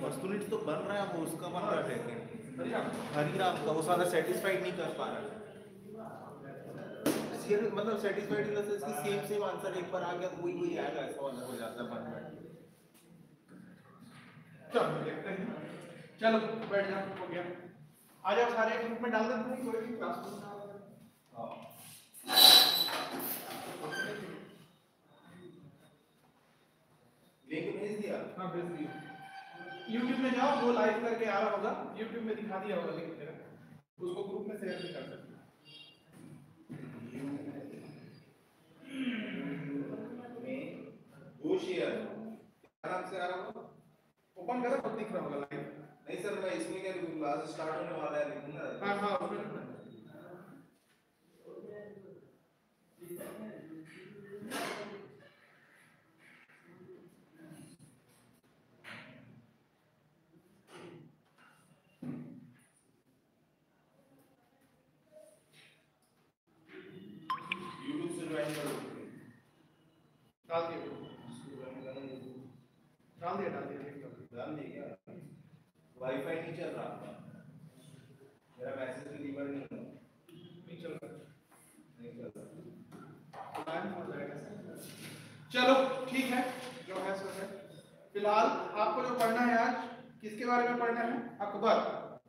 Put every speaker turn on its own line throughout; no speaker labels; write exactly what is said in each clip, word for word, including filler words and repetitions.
First unit तो बन रहा है, वो उसका बन रहा है हरिराम का, वो सारा सेटिस्फाइड नहीं कर पा रहा है। मतलब सेटिस्फाइड इन द सेंस कि सेम सेम आंसर एक बार आ गया तो वही वही आएगा, ऐसा वाला हो जाता है मन में।
चलो देखते हैं, चलो बैठ जाओ, हो गया। आ जाओ सारे ग्रुप में डाल देते हैं, कोई भी क्लास में डाल देते हैं। हां
लिंक भेज दिया?
हां भेज दिया। YouTube में जाओ, वो लाइव करके आ रहा होगा, YouTube में दिखा दिया होगा लिंक मेरा, उसको ग्रुप में शेयर भी कर सकते हैं।
वो शेयर आराम से आ रहा होगा,
ओपन करो तो दिख रहा होगा लाइव।
नहीं सर मैं इसमें क्या लिखूं, क्लास स्टार्ट होने वाला है लिखूंगा।
हां हां उसमें डाल दिया डाल दिया डाल दिया
डाल दिया क्या? वाईफाई नहीं चल रहा, मेरा मैसेज डिलीवर नहीं हुआ,
नहीं चल रहा
नहीं चल रहा।
चलो ठीक है, जो है सो है। फिलहाल आपको जो पढ़ना है आज, किसके बारे में पढ़ना है? अकबर।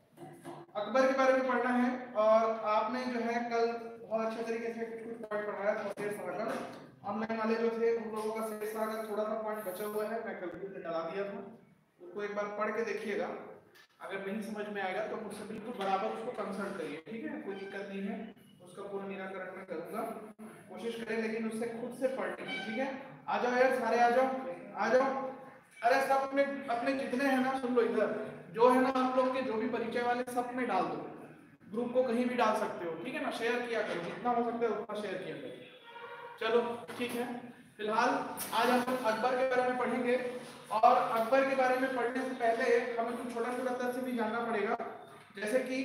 अकबर के बारे में पढ़ना है। और आपने जो है कल बहुत अच्छे तरीके से कुछ कुछ पॉइंट पढ़ाया था शेर सागर। ऑनलाइन वाले जो थे उन लोगों का शेर सागर थोड़ा सा पॉइंट बचा हुआ है, मैं कल भी डाला दिया था, उसको एक बार पढ़ के देखिएगा। अगर नहीं समझ में आएगा तो मुझसे बिल्कुल बराबर उसको कंसल्ट करिए, ठीक है? कोई दिक्कत नहीं है, उसका पूरा निराकरण मैं करूंगा, कोशिश करें, लेकिन उससे खुद से पढ़ने की, ठीक है? आ जाओ यार सारे, आ जाओ आ जाओ। अरे सब अपने अपने जितने हैं ना, सुन लो इधर, जो है ना आप लोग के जो भी परिचय वाले सब में डाल दो, ग्रुप को कहीं भी डाल सकते हो, ठीक है ना? शेयर किया करो, जितना हो सकता है उतना शेयर किया करो। चलो ठीक है, फिलहाल आज हम अकबर के बारे में पढ़ेंगे। और अकबर के बारे में पढ़ने से पहले हमें कुछ छोटा छोटा तथ्य भी जानना पड़ेगा, जैसे कि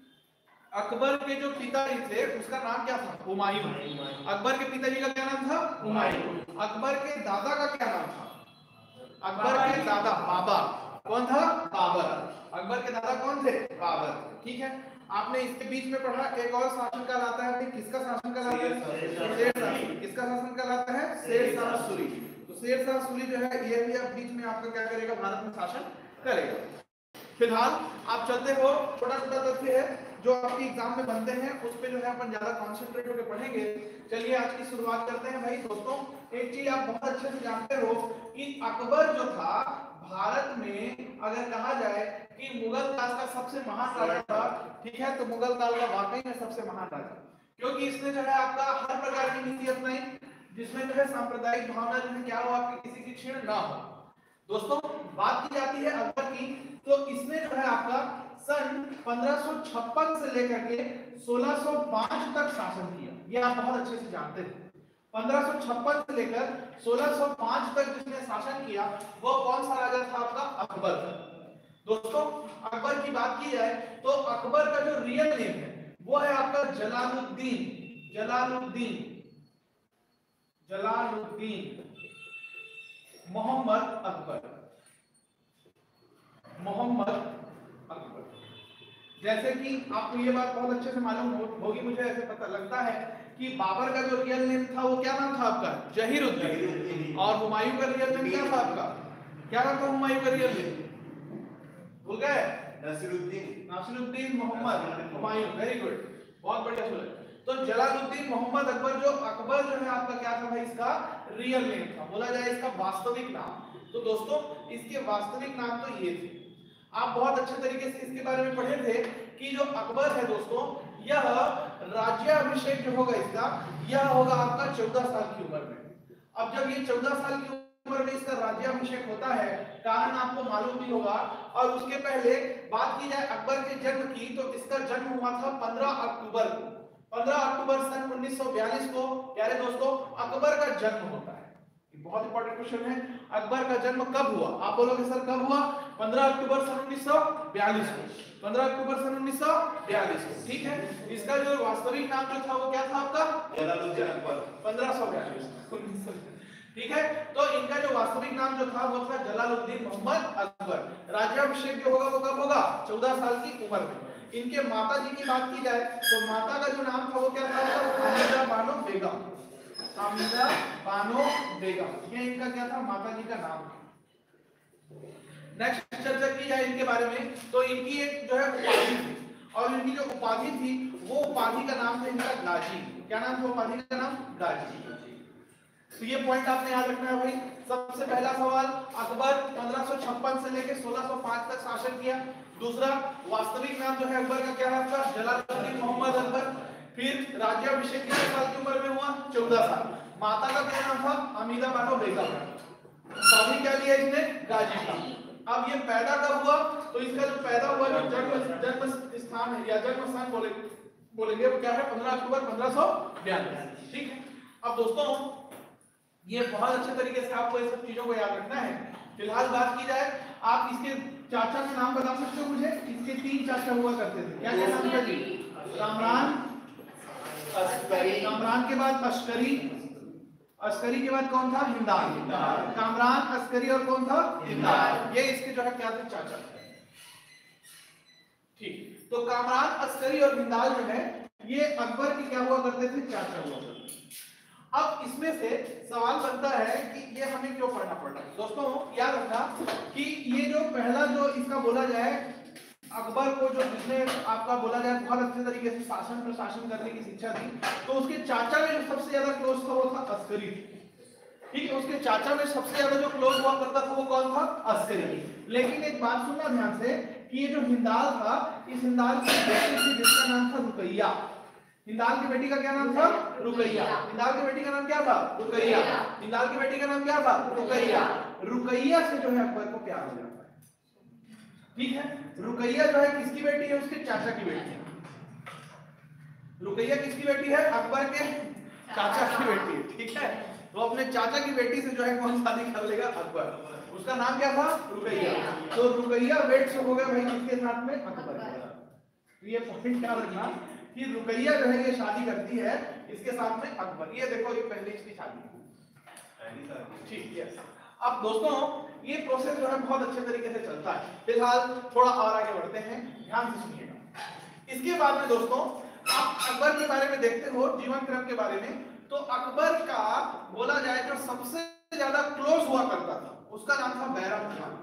अकबर के जो पिताजी थे उसका नाम क्या था? हुमायूं। अकबर के पिताजी का क्या नाम था? हुमायूं। अकबर के दादा का क्या नाम था? अकबर के दादा बाबर। कौन था? बाबर। अकबर के दादा कौन थे? बाबर। ठीक है, आपने इसके बीच में पढ़ा एक और शासनकाल आता है, किसका शासनकाल आता है? शेरशाह। किसका शासनकाल आता है? शेरशाह सूरी। तो शेरशाह सूरी जो है ये भी अब बीच में आपका क्या करेगा? भारत में शासन करेगा। फिलहाल आप चलते हो, छोटा छोटा तथ्य है जो आपके एग्जाम में बनते हैं, उस पे जो है अपन ज्यादा कंसंट्रेट होकर पढ़ेंगे। चलिए आज की शुरुआत करते हैं भाई। दोस्तों एक चीज आप बहुत अच्छे से जानते हो कि अकबर जो था भारत में, अगर कहा जाए कि मुगल काल का सबसे महान राजा था, ठीक है, तो मुगल काल का वाकई में सबसे महान राजा, क्योंकि इसने जो है आपका हर प्रकार की नीति अपनाई जिसमें जो है सांप्रदायिक भावना जो है क्या हो, आपकी किसी की छीण ना हो। दोस्तों बात की जाती है अकबर की, तो इसने जो है आपका सन पंद्रह सौ छप्पन से लेकर के सोलह सौ पाँच तक शासन किया। ये आप बहुत अच्छे से जानते हैं। पंद्रह सौ छप्पन से लेकर सोलह सौ पाँच तक जिसने शासन किया वो कौन सा राजा था? आपका अकबर। दोस्तों अकबर की बात की जाए तो अकबर का जो रियल नेम है वो है आपका जलालुद्दीन। जलालुद्दीन जलालुद्दीन मोहम्मद अकबर। मोहम्मद अकबर। जैसे कि आपको ये बात बहुत अच्छे से मालूम होगी, मुझे ऐसे पता लगता है कि बाबर का जो रियल नेम था वो क्या नाम था आपका? जहीरुद्दीन। और हुमायूं का रियल नेम क्या था आपका? क्या नाम था हुमायूं का रियल नेम? भूल गए?
नसीरुद्दीन।
नसीरुद्दीन मोहम्मद हुमायूं। वेरी गुड, बहुत बढ़िया सुने। तो जलालुद्दीन मोहम्मद अकबर, जो अकबर जो है आपका क्या था भाई? इसका रियल नेम था, बोला जाए इसका वास्तविक नाम। तो दोस्तों इसके वास्तविक नाम तो ये थे। आप बहुत अच्छे तरीके से इसके बारे में पढ़े थे कि जो अकबर है दोस्तों, यह राज्याभिषेक जो होगा इसका, यह होगा आपका चौदह साल की उम्र में। अब जब ये चौदह साल की उम्र में इसका राज्याभिषेक होता है, कारण आपको मालूम भी होगा। और उसके पहले बात की जाए अकबर के जन्म की, तो इसका जन्म हुआ था पंद्रह अक्टूबर को। पंद्रह अक्टूबर सन उन्नीस सौ बयालीस को प्यारे दोस्तों अकबर का जन्म होता है। बहुत इंपॉर्टेंट क्वेश्चन है, अकबर का जन्म कब हुआ? आप बोलोगे सर कब हुआ? पंद्रह अक्टूबर सन उन्नीस सौ बयालीस को। पंद्रह अक्टूबर सन उन्नीस सौ बयालीस को, ठीक है। इसका जो वास्तविक नाम जो था वो क्या था आपका?
जलालुद्दीन अकबर।
पंद्रह सौ बयालीस, ठीक है। तो इनका जो वास्तविक नाम जो था वो था जलालुद्दीन मोहम्मद अकबर। राज्य राज्याभिषेक जो होगा वो कब होगा? चौदह साल की उम्र में। इनके माता जी की बात की जाए तो माता का जो नाम था वो क्या था? हमीदा बानो बेगम। हमीदा बानो बेगम, ये इनका क्या था? माता जी का नाम था। नेक्स्ट चर्चा की जाए इनके बारे में तो इनकी एक जो है उपाधि थी, और इनकी जो उपाधि थी वो उपाधि का नाम था इनका गाजी। क्या नाम था उपाधि का नाम? गाजी। तो ये पॉइंट आपने याद रखना है भाई। सबसे पहला सवाल, अकबर पंद्रह सौ छप्पन से लेकर सोलह सौ पाँच तक शासन किया। दूसरा, वास्तविक नाम जो है अकबर का क्या नाम था? जलालुद्दीन मोहम्मद अकबर। फिर राज्याभिषेक कितने साल की उम्र में हुआ? चौदह साल। माता का क्या नाम था? हमीदा बानो बेगम। शादी क्या लिया इसने? गाजी का। अब ये पैदा कब हुआ? तो इसका जो पैदा हुआ जो जन्म जन्म स्थान है या जन्म स्थान बोले बोलेंगे वो क्या है? पंद्रह अक्टूबर पंद्रह सौ बयालीस। ठीक है। अब दोस्तों ये बहुत अच्छे तरीके से आपको ये सब चीजों को याद रखना है। फिलहाल बात की जाए, आप इसके चाचा का नाम बता सकते हो मुझे? इसके तीन चाचा हुआ करते थे, क्या क्या नाम था जी? कामरान, अस्करी। कामरान के बाद अस्करी, अस्करी के बाद कौन था? हिंदाल। कामरान, अस्करी और कौन था? हिंदाल। ये इसके जो है क्या थे? चाचा। ठीक, तो कामरान, अस्करी और हिंदाल जो है ये अकबर के क्या हुआ करते थे? चाचा हुआ करते थे। अब इसमें से सवाल बनता है कि ये हमें क्यों पढ़ना पड़ रहा है? दोस्तों याद रखना कि ये जो पहला जो इसका बोला जाए अकबर को, जो जिसने आपका बोला जाए बहुत अच्छे तरीके से शासन प्रशासन करने की शिक्षा दी, तो उसके चाचा में जो सबसे ज्यादा क्लोज था वो था अस्करी। ठीक है, उसके चाचा में सबसे ज्यादा जो क्लोज हुआ करता था वो कौन था? अस्करी। लेकिन एक बात सुनना ध्यान से कि ये जो हिंदाल था, इस हिंदाल की बेटी थी जिसका नाम था रुकैया। हिंदाल की बेटी का क्या नाम था? रुकैया। हिंदाल की बेटी का नाम क्या था? रुकैया। हिंदाल की बेटी का नाम क्या था? रुकैया। रुकैया से जो है अकबर को प्यार हो जाता है। ठीक है, रुकैया जो है किसकी बेटी है? उसके चाचा की बेटी है। रुकैया किसकी बेटी है? अकबर के चाचा की बेटी है। ठीक है, तो अपने चाचा की बेटी से जो है कौन शादी कर लेगा? अकबर। उसका नाम क्या था? रुकैया। तो रुकैया वेट से हो गया भाई किसके साथ में? अकबर। तो ये पॉइंट क्या रखना कि रुकैया जो है ये शादी करती है इसके साथ में अकबर। ये देखो ये पहले इसकी शादी। ठीक है। अब दोस्तों ये प्रोसेस जो है बहुत अच्छे तरीके से चलता है। फिलहाल थोड़ा और आगे बढ़ते हैं, ध्यान से सुनिएगा। इसके बाद में दोस्तों आप अकबर के बारे में देखते हो, जीवन क्रम के बारे में, तो अकबर का बोला जाए जो सबसे ज्यादा क्लोज हुआ करता था उसका नाम था बैरम खान।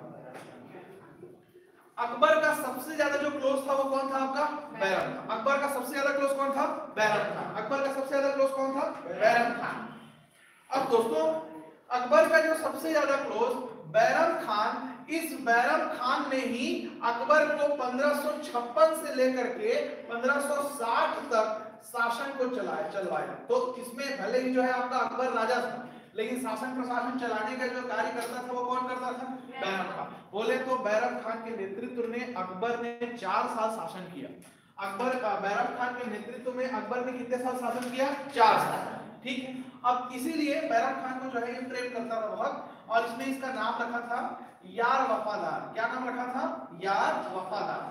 अकबर का सबसे ज्यादा जो क्लोज था वो कौन था? आपका बैरम खान। अकबर का सबसे ज्यादा क्लोज कौन था? बैरम खान। अकबर का सबसे ज्यादा क्लोज कौन था? बैरम खान। अब दोस्तों अकबर का जो सबसे ज्यादा क्लोज बैरम खान, इस बैरम खान ने ही अकबर को पंद्रह सौ छप्पन से लेकर के पंद्रह सौ साठ तक शासन को चलाया चलवाया। तो इसमें भले ही जो है आपका अकबर राजा था, लेकिन शासन प्रशासन चलाने का जो कार्य करता था वो कौन करता था? बैरम खान। बोले तो बैरम खान के नेतृत्व में अकबर ने चार साल शासन किया। अकबर बैरम खान के नेतृत्व में अकबर ने कितने साल शासन किया? चार साल। ठीक है, अब इसीलिए बैरम खान को जो है ये प्रेम करता था बहुत, और इसने इसका नाम रखा था यार वफादार। क्या नाम रखा था? यार वफादार।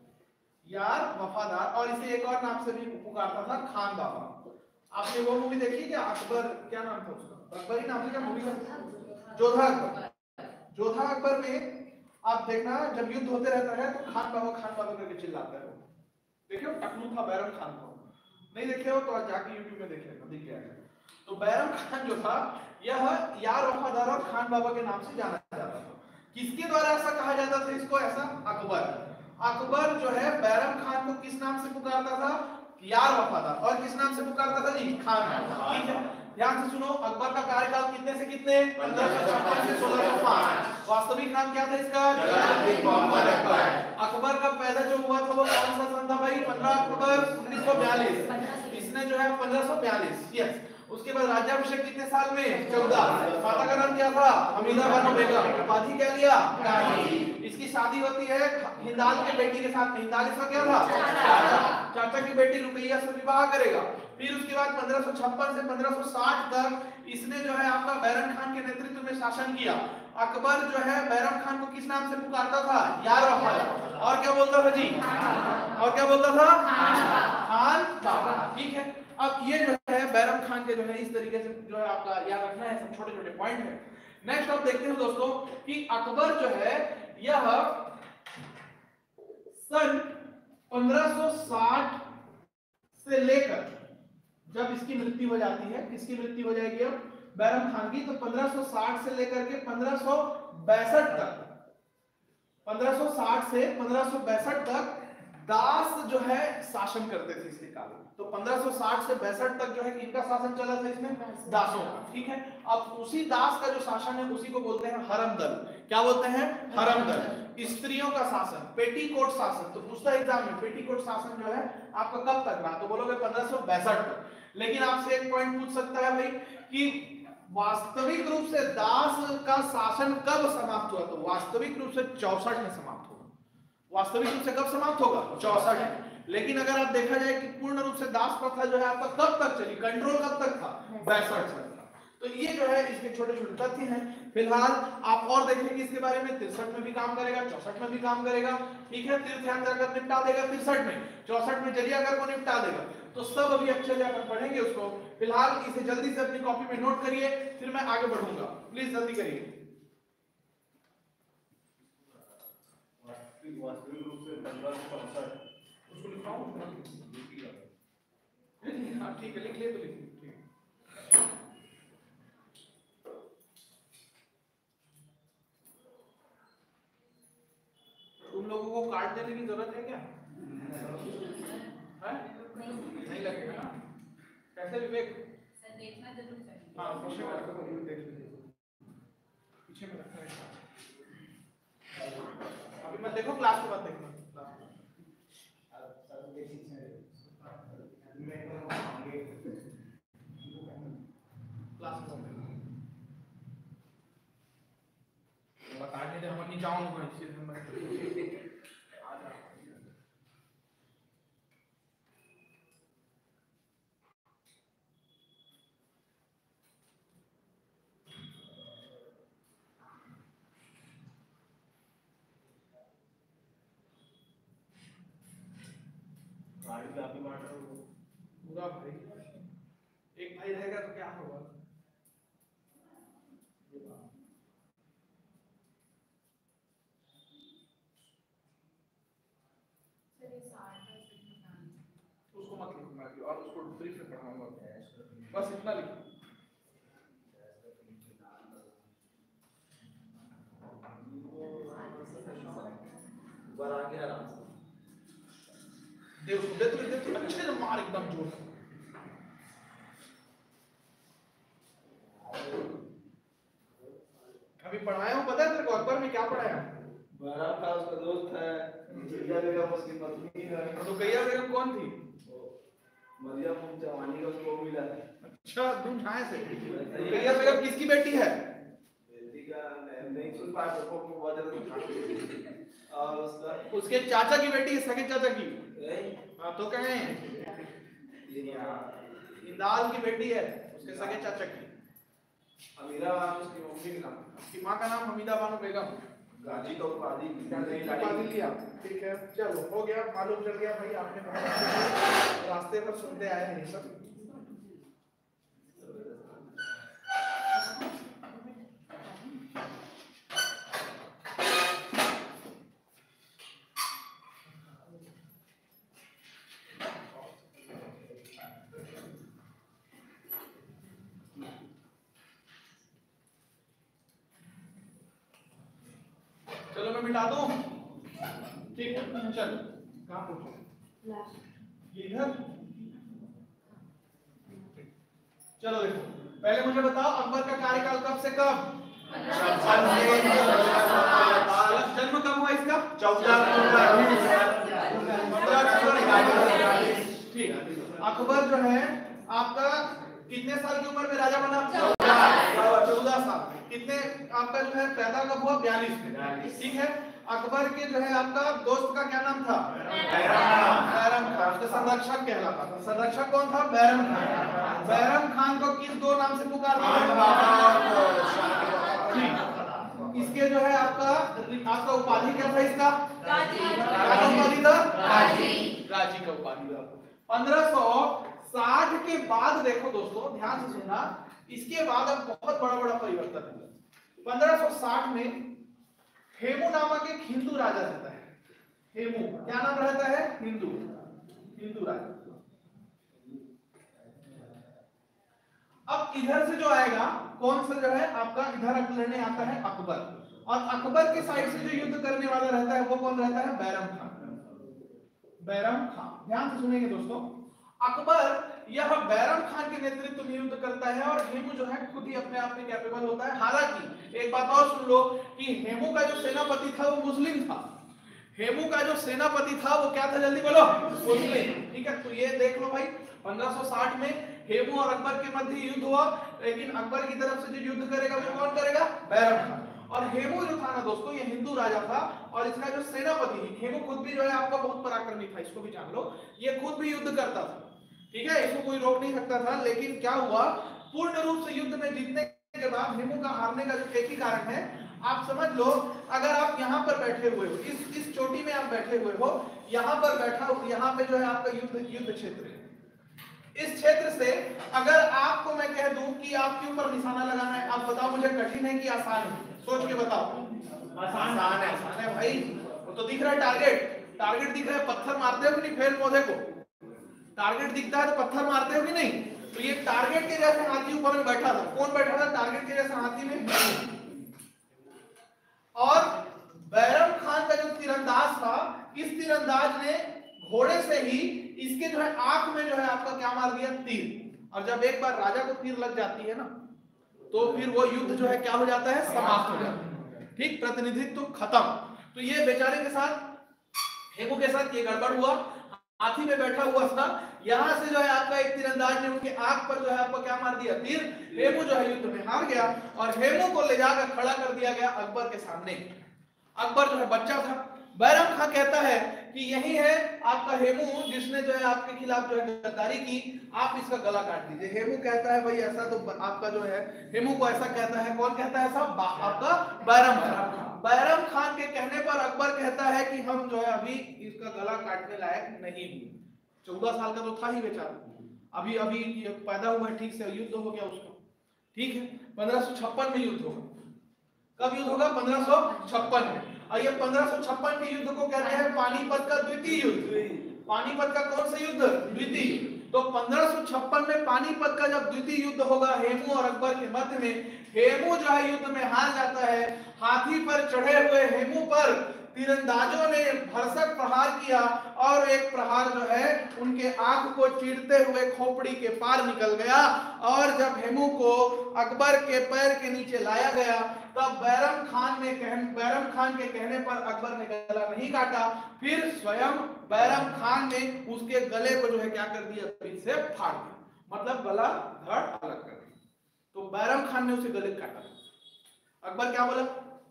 यार वफादार। और इसे एक और नाम से भी पुकारता था, खान बाबा। आपने वो मूवी देखी क्या? अकबर, क्या नाम था उसका? अकबर ही नाम था क्या मूवी का? जोधा अकबर। जोधा अकबर में आप देखना जब युद्ध होते रहता है तो खान बाबा खान बाबा करके चिल्लाता है। देखियो टकलू था बैरम खान को, नहीं देखे हो तो आज जाके यूट्यूब में देख लेना, दिख जाएगा। तो बैरम खान जो था यह यार वफादार और खान बाबा के नाम से जाना जाता था। किसके द्वारा ऐसा कहा जाता था इसको? ऐसा अकबर। अकबर जो है बैरम खान को किस नाम से पुकारता था? यार वफादार। और किस नाम से पुकारता था जी? खान। ठीक है, ध्यान से सुनो। अकबर का कार्यकाल कितने से कितने? पंद्रह सौ छप्पन से सोलह सौ पाँच। वास्तविक नाम क्या था इसका? जलालुद्दीन मोहम्मद अकबर। अकबर का पैदा जो हुआ था वो कौन सा सन था भाई? पंद्रह अक्टूबर उन्नीस सौ बयालीस। इसने जो है पंद्रह सौ बयालीस। यस। उसके बाद राज्याभिषेक कितने साल में? चौदह। माता का नाम क्या था? हमीदा बानो बेगम। उपाधि क्या लिया? गाजी। इसकी शादी होती है हिंदाल के बेटी के साथ में। हिंदाल इसका क्या था? चाचा की बेटी रुकैया से विवाह करेगा। फिर उसके बाद पंद्रह सौ छप्पन से पंद्रह सौ साठ तक इसने जो है आपका बैरम खान के नेतृत्व में शासन किया। अकबर जो है बैरम खान को किस नाम से पुकारता था? यार वफादार। और क्या बोलता था जी? और क्या बोलता था? खान बाबा। ठीक है, अब ये जो है बैरम खान के जो है इस तरीके से जो है आपका याद रखना है, सब छोटे छोटे पॉइंट है। नेक्स्ट आप देखते हैं दोस्तों कि अकबर जो है यह सन पंद्रह सौ साठ से लेकर जब इसकी मृत्यु हो जाती है, किसकी मृत्यु हो जाएगी अब? बैरम खान की। तो पंद्रह सौ साठ से लेकर के पंद्रह सौ बैसठ तक, पंद्रह सौ साठ से पंद्रह सौ बैसठ तक दास जो है शासन करते थे इसके काल में। तो पंद्रह सौ साठ से बैसठ तक जो है इनका शासन चला था इसमें, दासों का। ठीक है, अब उसी दास का जो शासन है उसी को बोलते हैं हरम दल। क्या बोलते हैं? हरम दल। स्त्रियों का शासन, पेटीकोट शासन। तो पूछता है एग्जाम में पेटीकोट शासन जो है आपका कब तक रहा? तो बोलोगे पंद्रह सौ बैसठ तक। लेकिन आपसे एक पॉइंट पूछ सकता है भाई कि वास्तविक रूप से दास का शासन कब समाप्त हुआ? तो वास्तविक रूप से चौसठ में समाप्त होगा। वास्तविक रूप से कब समाप्त होगा? चौसठ में। लेकिन अगर आप देखा जाए कि पूर्ण रूप से दास प्रथा जो है आपका कब तक चली, कंट्रोल कब तक था? बैसठ तक था। तो ये जो है इसके छोटे छोटे तथ्य हैं। फिलहाल आप और देखेंगे इसके बारे में, तिरसठ में भी काम करेगा, चौसठ में भी काम करेगा। ठीक है, तीर्थ यात्रा कर निपटा देगा तिरसठ में, चौसठ में जरियागर को निपटा देगा। तो सब अभी अच्छे से अपन पढ़ेंगे उसको। फिलहाल इसे जल्दी से अपनी कॉपी में नोट करिए, फिर मैं आगे बढ़ूंगा। प्लीज जल्दी करिए।
वास्तविक रूप से पंद्रह सौ चौसठ
उसको लिखाऊं? हाँ ठीक है, लिख ले तो लिख ले। ठीक है, तुम लोगों को कार्ड देने की जरूरत है क्या? है? नहीं लगेगा ना? कैसे विवेक?
सर देखना जरूर चाहिए।
हाँ पीछे में रखो, देख लीजिए पीछे में रखना है। अभी मैं देखो क्लास के बाद देखना। क्लास में बता नहीं दे, हम नहीं जाऊंगा इसलिए मैं आ जा।
गाड़ी पे आप ही बांट रहे हो।
पूरा भाई, एक भाई रहेगा तो क्या होगा? उसको मत लिखो, मैं और उसको ब्रीफ में पढ़ाऊंगा, बस इतना लिखो।
ऊपर आ गया आराम से।
दे उसको, दे तो दे तो अच्छे से मार एकदम जोर से। अभी पढ़ाया हूँ, पता है तेरे को अकबर में क्या पढ़ाया?
बहराम का उसका दोस्त है, रुकैया बेगम उसकी पत्नी है।
रुकैया बेगम कौन थी?
मरियम जवानी का उसको मिला है।
अच्छा, तुम ठाए से। रुकैया बेगम किसकी बेटी है?
बेटी का नहीं सुन पाया तो को बहुत ज्यादा। और उसका
उसके चाचा की बेटी है, सगे चाचा की। हाँ तो कहें इंदाल की बेटी है, उसके सगे चाचा की।
अमीरा बानो उसकी मम्मी का नाम।
उसकी माँ का नाम हमीदा बानो बेगम।
गाजी का उपाधि
उपाधि लिया। ठीक है, चलो हो गया, मालूम चल गया भाई। आपने रास्ते पर सुनते आए हैं ये सब। चलो मैं मिटा दूं। ठीक है, चलो कहाँ पूछो? इधर। चलो देखो, पहले मुझे बताओ अकबर का कार्यकाल कब से कब? जन्म कब हुआ इसका?
चौदह
ठीक। अकबर जो है आपका कितने साल की उम्र में राजा बना? चौदह साल। कितने आपका जो है पैदा कब हुआ? बयालीस में। ठीक है, अकबर के जो है आपका दोस्त का क्या नाम था? बैरम खान। तो संरक्षक कहलाता था। संरक्षक कौन था? बैरम खान। बैरम खान को किस दो नाम से पुकारते हैं? इसके जो है आपका आपका उपाधि क्या था इसका? उपाधि था गाजी का उपाधि था। पंद्रह सौ साठ के बाद देखो दोस्तों, ध्यान से सुनना, इसके बाद अब बहुत बड़ा बड़ा परिवर्तन है। पंद्रह सौ साठ में हेमू नामक एक हिंदू राजा रहता है। हेमू क्या नाम रहता है? हिंदू, हिंदू राजा। अब इधर से जो आएगा कौन सा जो है आपका, इधर लड़ने आता है अकबर, और अकबर के साइड से जो युद्ध करने वाला रहता है वो कौन रहता है? बैरम खान। बैरम खान, ध्यान से सुनेंगे दोस्तों। अकबर यह बैरम खान के नेतृत्व में युद्ध करता है और हेमू जो है खुद ही अपने आप में कैपेबल होता है। हालांकि एक बात और सुन लो कि हेमू का जो सेनापति था वो मुस्लिम था। हेमू का जो सेनापति था वो क्या था? जल्दी बोलो। मुस्लिम। ठीक है, तो ये देख लो भाई, पंद्रह सौ साठ में हेमू और अकबर के मध्य युद्ध हुआ, लेकिन अकबर की तरफ से जो युद्ध करेगा वो कौन करेगा? बैरम खान। और हेमू जो था ना दोस्तों, ये हिंदू राजा था और इसका जो सेनापति, हेमू खुद भी जो है आपका बहुत पराक्रमी था, इसको भी जान लो। ये खुद भी युद्ध करता था, ठीक है, इसको कोई रोक नहीं सकता था। लेकिन क्या हुआ, पूर्ण रूप से युद्ध में जीतने के बाद हेमू का हारने का जो एक ही कारण है, आप समझ लो, अगर आप यहाँ पर बैठे हुए हो, इस इस चोटी में आप बैठे हुए हो, यहाँ पर बैठा हो, यहाँ पे जो है आपका युद्ध युद्ध क्षेत्र है। इस क्षेत्र से अगर आपको मैं कह दूं कि आपके ऊपर निशाना लगाना है, आप बताओ मुझे कठिन है कि आसान है? सोच के बताओ। आसान है, आसान है भाई, वो तो दिख रहा है टारगेट, टारगेट दिख रहा है। पत्थर मारते हो कि नहीं फेल पौधे को? टारगेट दिखता है तो पत्थर मारते हो कि नहीं? तो ये टारगेट के जैसे हाथी ऊपर में बैठा था। कौन बैठा था टारगेट के जैसे हाथी में? और बैरम खान का जो तीरंदाज था, इस तीरंदाज ने घोड़े से ही इसके जो है आंख में जो है आपका क्या मार दिया? तीर। और जब एक बार राजा को तीर लग जाती है ना, तो फिर वो युद्ध जो है क्या हो जाता है? समाप्त हो जाता है। ठीक, प्रतिनिधित्व तो खत्म। तो ये बेचारे के साथ, हेमू के साथ ये गड़बड़ हुआ। हाथी में बैठा हुआ था, यहां से जो है आपका एक तीरंदाज ने उनके आंख पर जो है आपको क्या मार दिया? तीर। हेमू जो है युद्ध में हार गया और हेमू को ले जाकर खड़ा कर दिया गया अकबर के सामने। अकबर जो है बच्चा था। बैरम खान कहता है कि यही है आपका हेमू जिसने जो है आपके खिलाफ जो है गद्दारी की, आप इसका गला काट दीजिए। हेमू कहता है भाई ऐसा तो आपका जो है, हेमू को ऐसा कहता है, कौन कहता है ऐसा? आपका बैरम खान। बैरम खान के कहने पर अकबर कहता है कि हम जो है अभी इसका गला काटने लायक नहीं हुए। चौदह साल का तो था ही बेचारा, अभी अभी पैदा हुआ है, ठीक से युद्ध हो गया उसका। ठीक है, पंद्रह सौ छप्पन में युद्ध होगा। कब युद्ध होगा? पंद्रह सौ छप्पन में। और ये पंद्रह सौ छप्पन के युद्ध को कहते हैं पानीपत का द्वितीय युद्ध। पानीपत का कौन सा युद्ध? द्वितीय। तो पंद्रह सौ छप्पन में पानीपत का जब द्वितीय युद्ध होगा हेमू और अकबर के मध्य में, हेमू जो है युद्ध में हार जाता है। हाथी पर चढ़े हुए हेमू पर तीरंदाजों ने भरसक प्रहार किया और एक प्रहार जो है उनके आंख को चीरते हुए खोपड़ी के पार निकल गया। और जब हेमू को अकबर के पैर के नीचे लाया गया, तब बैरम खान ने कह, बैरम खान के कहने पर अकबर ने गला नहीं काटा, फिर स्वयं बैरम खान ने उसके गले को जो है क्या कर दिया? फिर से फाड़ दिया, मतलब गला धड़ अलग कर दिया। तो बैरम खान ने उसे गले काटा। अकबर क्या बोला?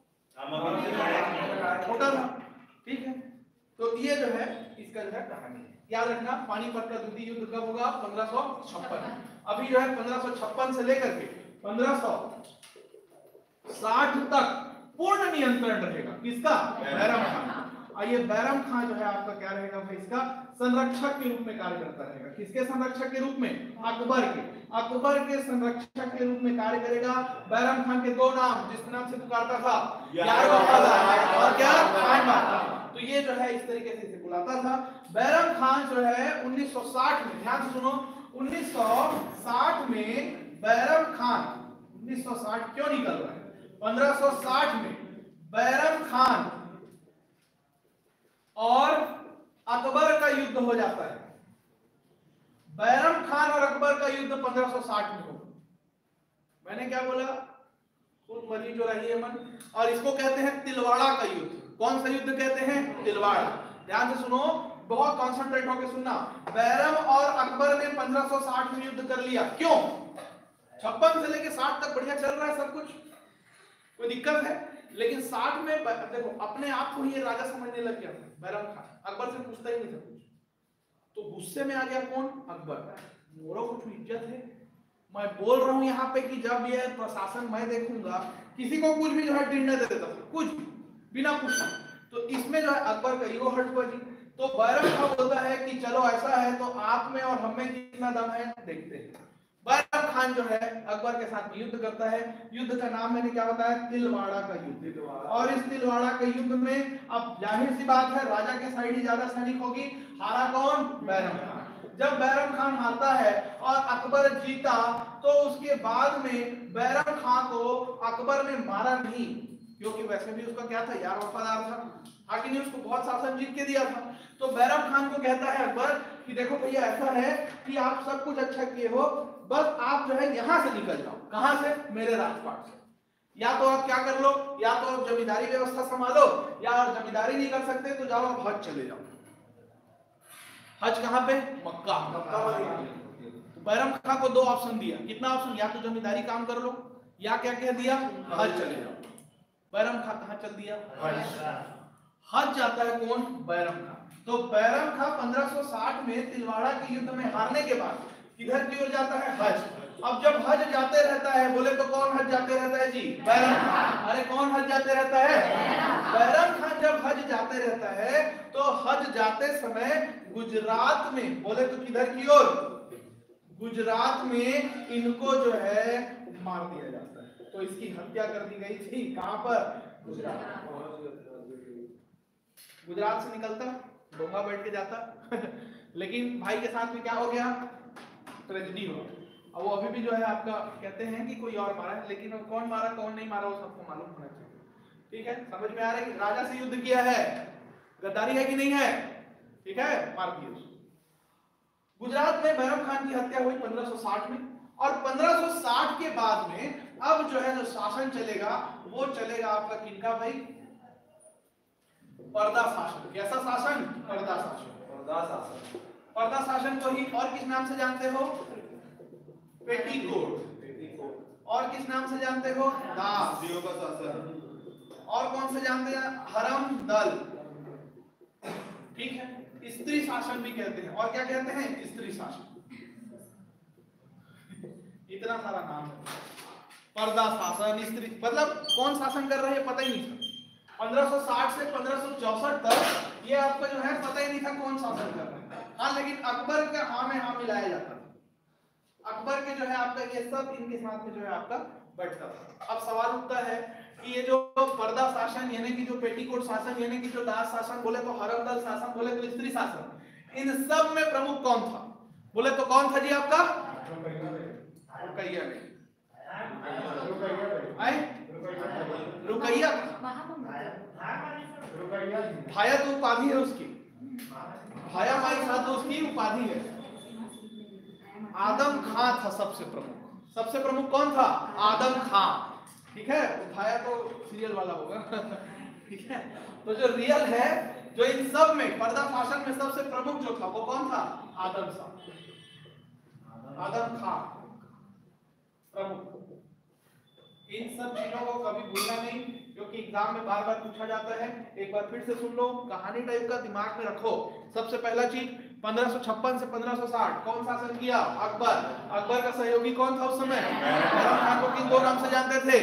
छोटा था। ठीक है, तो ये जो है इसका जो है कहानी है। याद रखना, पानीपत का द्वितीय युद्ध कब होगा? पंद्रह सौ छप्पन। अभी जो है पंद्रह सौ छप्पन से लेकर के पंद्रह सौ साठ तक पूर्ण नियंत्रण रहेगा किसका? बैरम खान। और ये बैरम खान जो है आपका क्या रहेगा भाई? इसका संरक्षक के रूप में कार्य करता रहेगा। किसके संरक्षक के रूप में? अकबर के। अकबर के संरक्षक के रूप में कार्य करेगा। बैरम खान के दो नाम, जिस नाम से पुकारता था, यार वफादार और क्या? खान बादशाह। तो ये जो है इस तरीके से इसे बुलाता था। बैरम खान जो है उन्नीस सौ साठ में, ध्यान से सुनो, उन्नीस सौ साठ में बैरम खान, उन्नीस सौ साठ क्यों निकल रहा है? पंद्रह सौ साठ में बैरम खान और अकबर का युद्ध हो जाता है। बैरम खान और अकबर का युद्ध पंद्रह सौ साठ में होगा। मैंने क्या बोला? खुद मरी जो रही है मन। और इसको कहते हैं तिलवाड़ा का युद्ध। कौन सा युद्ध कहते हैं? तिलवाड़ा। ध्यान से सुनो, बहुत कॉन्सेंट्रेट होकर सुनना। बैरम और अकबर ने पंद्रह सौ साठ में युद्ध कर लिया। क्यों? छप्पन से लेकर साठ तक बढ़िया चल रहा है सब कुछ, कोई दिक्कत है। लेकिन साठ में देखो अपने आप को ही ये राजा समझने लग गया था बैरम खान, अकबर से पूछता ही नहीं था कुछ। तो गुस्से में आ गया कौन? अकबर। मोरो कुछ इज्जत है, मैं बोल रहा हूं यहाँ पे कि जब ये प्रशासन मैं देखूंगा, किसी को कुछ भी जो है ढींढने दे देता था, कुछ बिना पूछा। तो इसमें जो है अकबर का ईगो हर्ट हुआ जी। तो बैरम खान बोलता है कि चलो ऐसा है तो आप में और हम में कितना दम है देखते हैं। बैरम बैरम खान जो है अकबर के साथ युद्ध करता है। युद्ध का नाम मैंने क्या बताया, तिलवाड़ा का युद्ध। और इस तिलवाड़ा के युद्ध में अब जाहिर सी बात है राजा के साइड ही ज्यादा सैनिक होगी। हारा कौन, बैरम खान। जब बैरम खान हारता है और अकबर जीता तो उसके बाद में बैरम खान को अकबर ने मारा नहीं, क्योंकि वैसे भी उसका क्या था, यार वफादार था, आखिर ने उसको बहुत शासन जीत के दिया था। तो बैरम खान को कहता है अकबर कि देखो भैया ऐसा है कि आप सब कुछ अच्छा किए हो, बस आप जो है यहां से निकल जाओ। कहां से, मेरे राजपाट से। या तो आप क्या कर लो, या तो आप जमींदारी व्यवस्था संभालो, या आप जमींदारी नहीं कर सकते तो जाओ आप हज चले जाओ। हज कहां पे, मक्का। तो बैरम खान को दो ऑप्शन दिया, कितना ऑप्शन, या तो जमींदारी काम कर लो, या क्या कह दिया, हज चले जाओ। बैरम खान कहां चल दिया, हज जाता है कौन, बैरम खान। तो बैरम खान पंद्रह सौ साठ में तिलवाड़ा के युद्ध में हारने के बाद किधर की ओर जाता है, हज। अब जब हज जाते रहता है, बोले तो कौन हज जाते रहता है जी, बैरम खान। अरे कौन हज जाते रहता है, बैरम खान। जब हज जाते रहता है तो हज जाते समय गुजरात में, बोले तो किधर की ओर, गुजरात में इनको जो है मार दिया जाता है। तो इसकी हत्या कर दी गई थी, कहां पर, गुजरात। गुजरात से निकलता डोंगा बैठ के जाता लेकिन भाई के साथ में क्या हो गया, ट्रेजेडी हो गया। अब वो अभी भी जो है आपका कहते हैं कि कोई और मारा है, लेकिन कौन मारा कौन नहीं मारा वो सबको मालूम होना चाहिए। ठीक है, समझ में आ रहा है कि राजा से युद्ध किया है, गद्दारी है कि नहीं है, ठीक है, मार दिया। गुजरात में बैरम खान की हत्या हुई पंद्रह सौ साठ में। और पंद्रह सौ साठ के बाद में अब जो है जो शासन चलेगा वो चलेगा आपका किनका भाई, पर्दा शासन। कैसा शासन, पर्दा शासन।
पर्दा शासन,
पर्दा शासन को ही और किस नाम से जानते हो, पेटीकोट। और किस नाम से जानते हो, दास।
स्त्रियों का शासन।
और कौन से जानते हैं, हरम दल। ठीक है, स्त्री शासन भी कहते हैं। और क्या कहते हैं, स्त्री शासन। इतना सारा नाम है, पर्दा शासन, स्त्री, मतलब कौन शासन कर रहे हैं पता ही नहीं था। पंद्रह सौ साठ से पंद्रह सौ चौसठ तक ये आपका जो है पता ही नहीं था कौन शासन कर रहा है। हाँ, लेकिन अकबर के हाँ में हाँ मिलाया जाता था। अकबर के जो है आपका ये सब इनके साथ में जो है आपका बैठता था। अब सवाल उठता है कि ये जो पर्दा शासन यानी कि जो पेटीकोट शासन यानी कि जो दास शासन बोले तो हरमदल शासन बोले तो स्त्री शासन, इन सब में प्रमुख कौन था, बोले तो कौन था जी आपका, रुकैया नहीं, रुकैया भाया तो उपाधि है उसकी, भाया भाई साथ तो उसकी उपाधि है। आदम खां था सबसे प्रमुख। सबसे प्रमुख कौन था, आदम खां। ठीक है, भाया तो सीरियल वाला होगा ठीक है, तो जो रियल है जो इन सब में पर्दा शासन में सबसे प्रमुख जो था वो कौन था, आदम साहब, आदम खां प्रमुख। इन सब चीजों को कभी भूलना नहीं, क्योंकि एग्जाम में बार बार पूछा जाता है। एक बार फिर से सुन लो, कहानी टाइप का दिमाग में रखो। सबसे पहला चीज, पंद्रह सौ छप्पन से पंद्रह सौ साठ कौन शासन किया, अकबर। अकबर का सहयोगी कौन था उस समय, बैरम खान को किन दो नाम से जानते थे।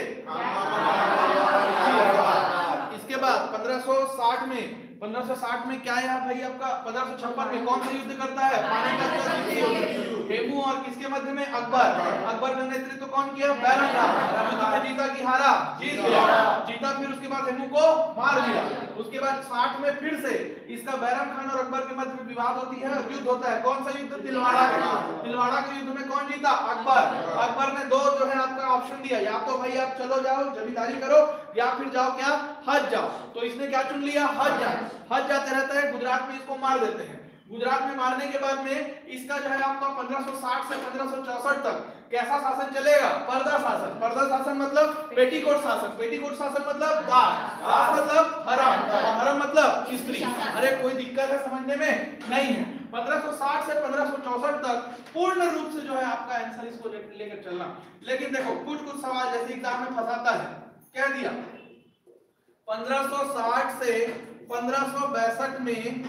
इसके बाद पंद्रह सौ साठ में पंद्रह सौ साठ में क्या है भाई आपका, पंद्रह सौ छप्पन में कौन सा युद्ध करता है, पानीपत। हेमू और किसके मध्य में, अकबर। अकबर का नेतृत्व कौन किया, बैरम खान। जीता की हारा, जीत गया, जीता। फिर उसके बाद हेमू को मार दिया। उसके बाद साठ में फिर से इसका बैरम खान और अकबर के मध्य में विवाद होती है, युद्ध होता है। कौन सा युद्ध, तिलवाड़ा का। तिलवाड़ा के युद्ध में कौन जीता, अकबर। अकबर ने दो जो है आपका ऑप्शन दिया, या तो भाई आप चलो जाओ जमींदारी करो, या फिर जाओ क्या, हज जाओ। तो इसने क्या चुन लिया, हज जाए। हज जाते रहता है, गुजरात में इसको मार देते हैं। गुजरात में मारने के बाद में इसका जो है आपका पंद्रह सौ साठ से पंद्रह सौ चौसठ तक कैसा शासन चलेगा, पर्दा शासन। पर्दा शासन मतलब पेटीकोट शासन। पेटीकोट शासन मतलब दास, दास मतलब हरम, हरम मतलब स्त्री। अरे कोई दिक्कत है समझने में, नहीं है। पंद्रह सौ साठ से पंद्रह सौ चौसठ तक पूर्ण रूप से जो है आपका आंसर इसको लेकर चलना। लेकिन देखो कुछ कुछ सवाल जैसे एग्जाम में फंसाता है, कह दिया पंद्रह सौ साठ से पंद्रह सौ बैसठ में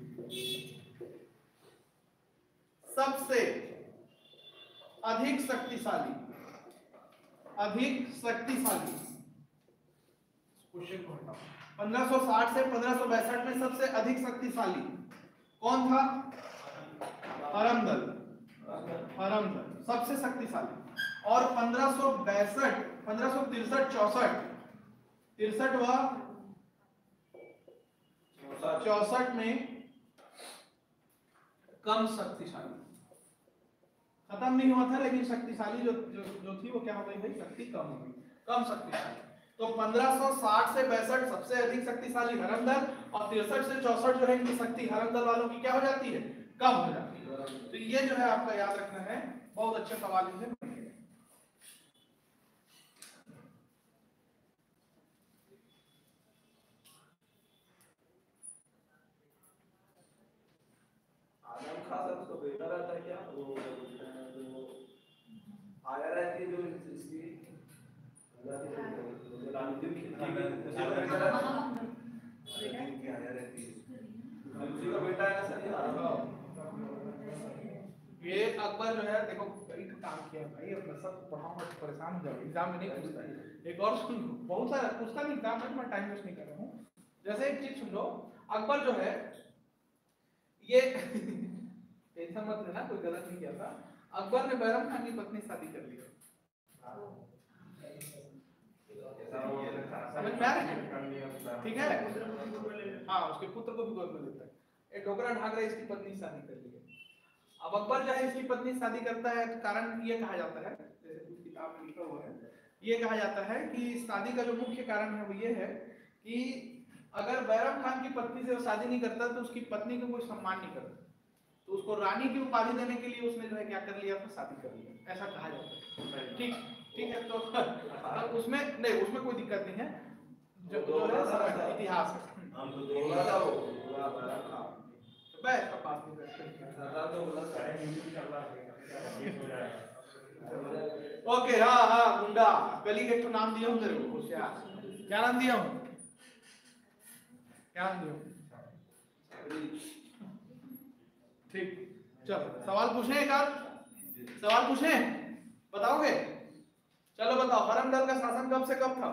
सबसे अधिक शक्तिशाली अधिक शक्तिशाली क्वेश्चन को हटाओ। पंद्रह सौ साठ से पंद्रह सौ बैसठ में सबसे अधिक शक्तिशाली कौन था, हरमदल। हरमदल सबसे शक्तिशाली। और पंद्रह सौ बैसठ पंद्रह सौ तिरसठ चौसठ तिरसठ व चौसठ में कम शक्तिशाली, खत्म नहीं हुआ था लेकिन शक्तिशाली जो जो, जो थी वो क्या हो गई भाई, शक्ति कम हो गई, कम शक्तिशाली। तो पंद्रह सौ साठ से बैसठ सबसे अधिक शक्तिशाली हरमदल और तिरसठ से चौसठ जो है इनकी शक्ति हरमदल वालों की क्या हो जाती है, कम हो जाती है। तो ये जो है आपका याद रखना है, बहुत अच्छे सवाल इनसे बनेंगे।
आदम खान साहब तो बेटा रहता है क्या, वो जो आया रहती है जो इसकी अल्लाह की जो रानी की बेटा आया रहती है, उसी का बेटा है ना सर
ये अकबर जो है देखो कई काम किया है भाई, अब सब पढ़ाऊं मत परेशान हो जाओ, एग्जाम में नहीं पूछता है। एक और सुन लो, बहुत सारा पूछता नहीं एग्जाम में, मैं टाइम वेस्ट नहीं कर रहा हूँ। जैसे एक चीज सुन लो, अकबर जो है ये टेंशन मत लेना, कोई गलत नहीं किया था। अकबर ने बैरम खान की पत्नी शादी कर ली, समझ में आ रहा है? ठीक है, हाँ उसके पुत्र को भी गोद में लेता है। एक डोगरा ढाकरा इसकी पत्नी शादी कर ली है। अब अकबर जो है इसकी पत्नी शादी करता है, कारण ये कहा जाता है, जैसे कुछ किताब में लिखा हुआ है, ये कहा जाता है कि शादी का जो मुख्य कारण है वो ये है कि अगर बैरम खान की पत्नी से वो शादी नहीं करता तो उसकी पत्नी को कोई सम्मान नहीं करता, तो उसको रानी की उपाधि देने के लिए उसने जो है क्या कर लिया, तो शादी कर लिया, ऐसा कहा जाता है। ठीक ठीक है, तो अब उसमें नहीं, उसमें कोई दिक्कत नहीं है, जो जो है इतिहास है।
हम तो दोगला था वो पूरा बड़ा था,
तो बैठ का पास में बैठ
सरदार तो बोला सारे यूट्यूब चल रहा है।
ओके, हाँ हाँ गुंडा, कली के तो नाम दिया हूँ तेरे को, होशियार। क्या नाम दिया हूँ, क्या नाम दिया हूँ? ठीक, चलो सवाल पूछे, एक आध सवाल पूछे, बताओगे? चलो बताओ, हरमदल का शासन कब से कब था?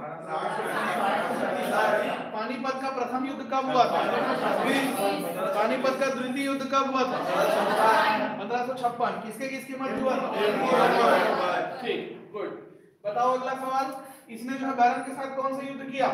पानीपत का प्रथम युद्ध कब हुआ था? पानीपत का द्वितीय युद्ध कब हुआ था? पंद्रह सौ छप्पन। किसके किसके मध्य हुआ था? ठीक, गुड। बताओ अगला सवाल, इसने जो है बैरम के साथ कौन सा युद्ध किया?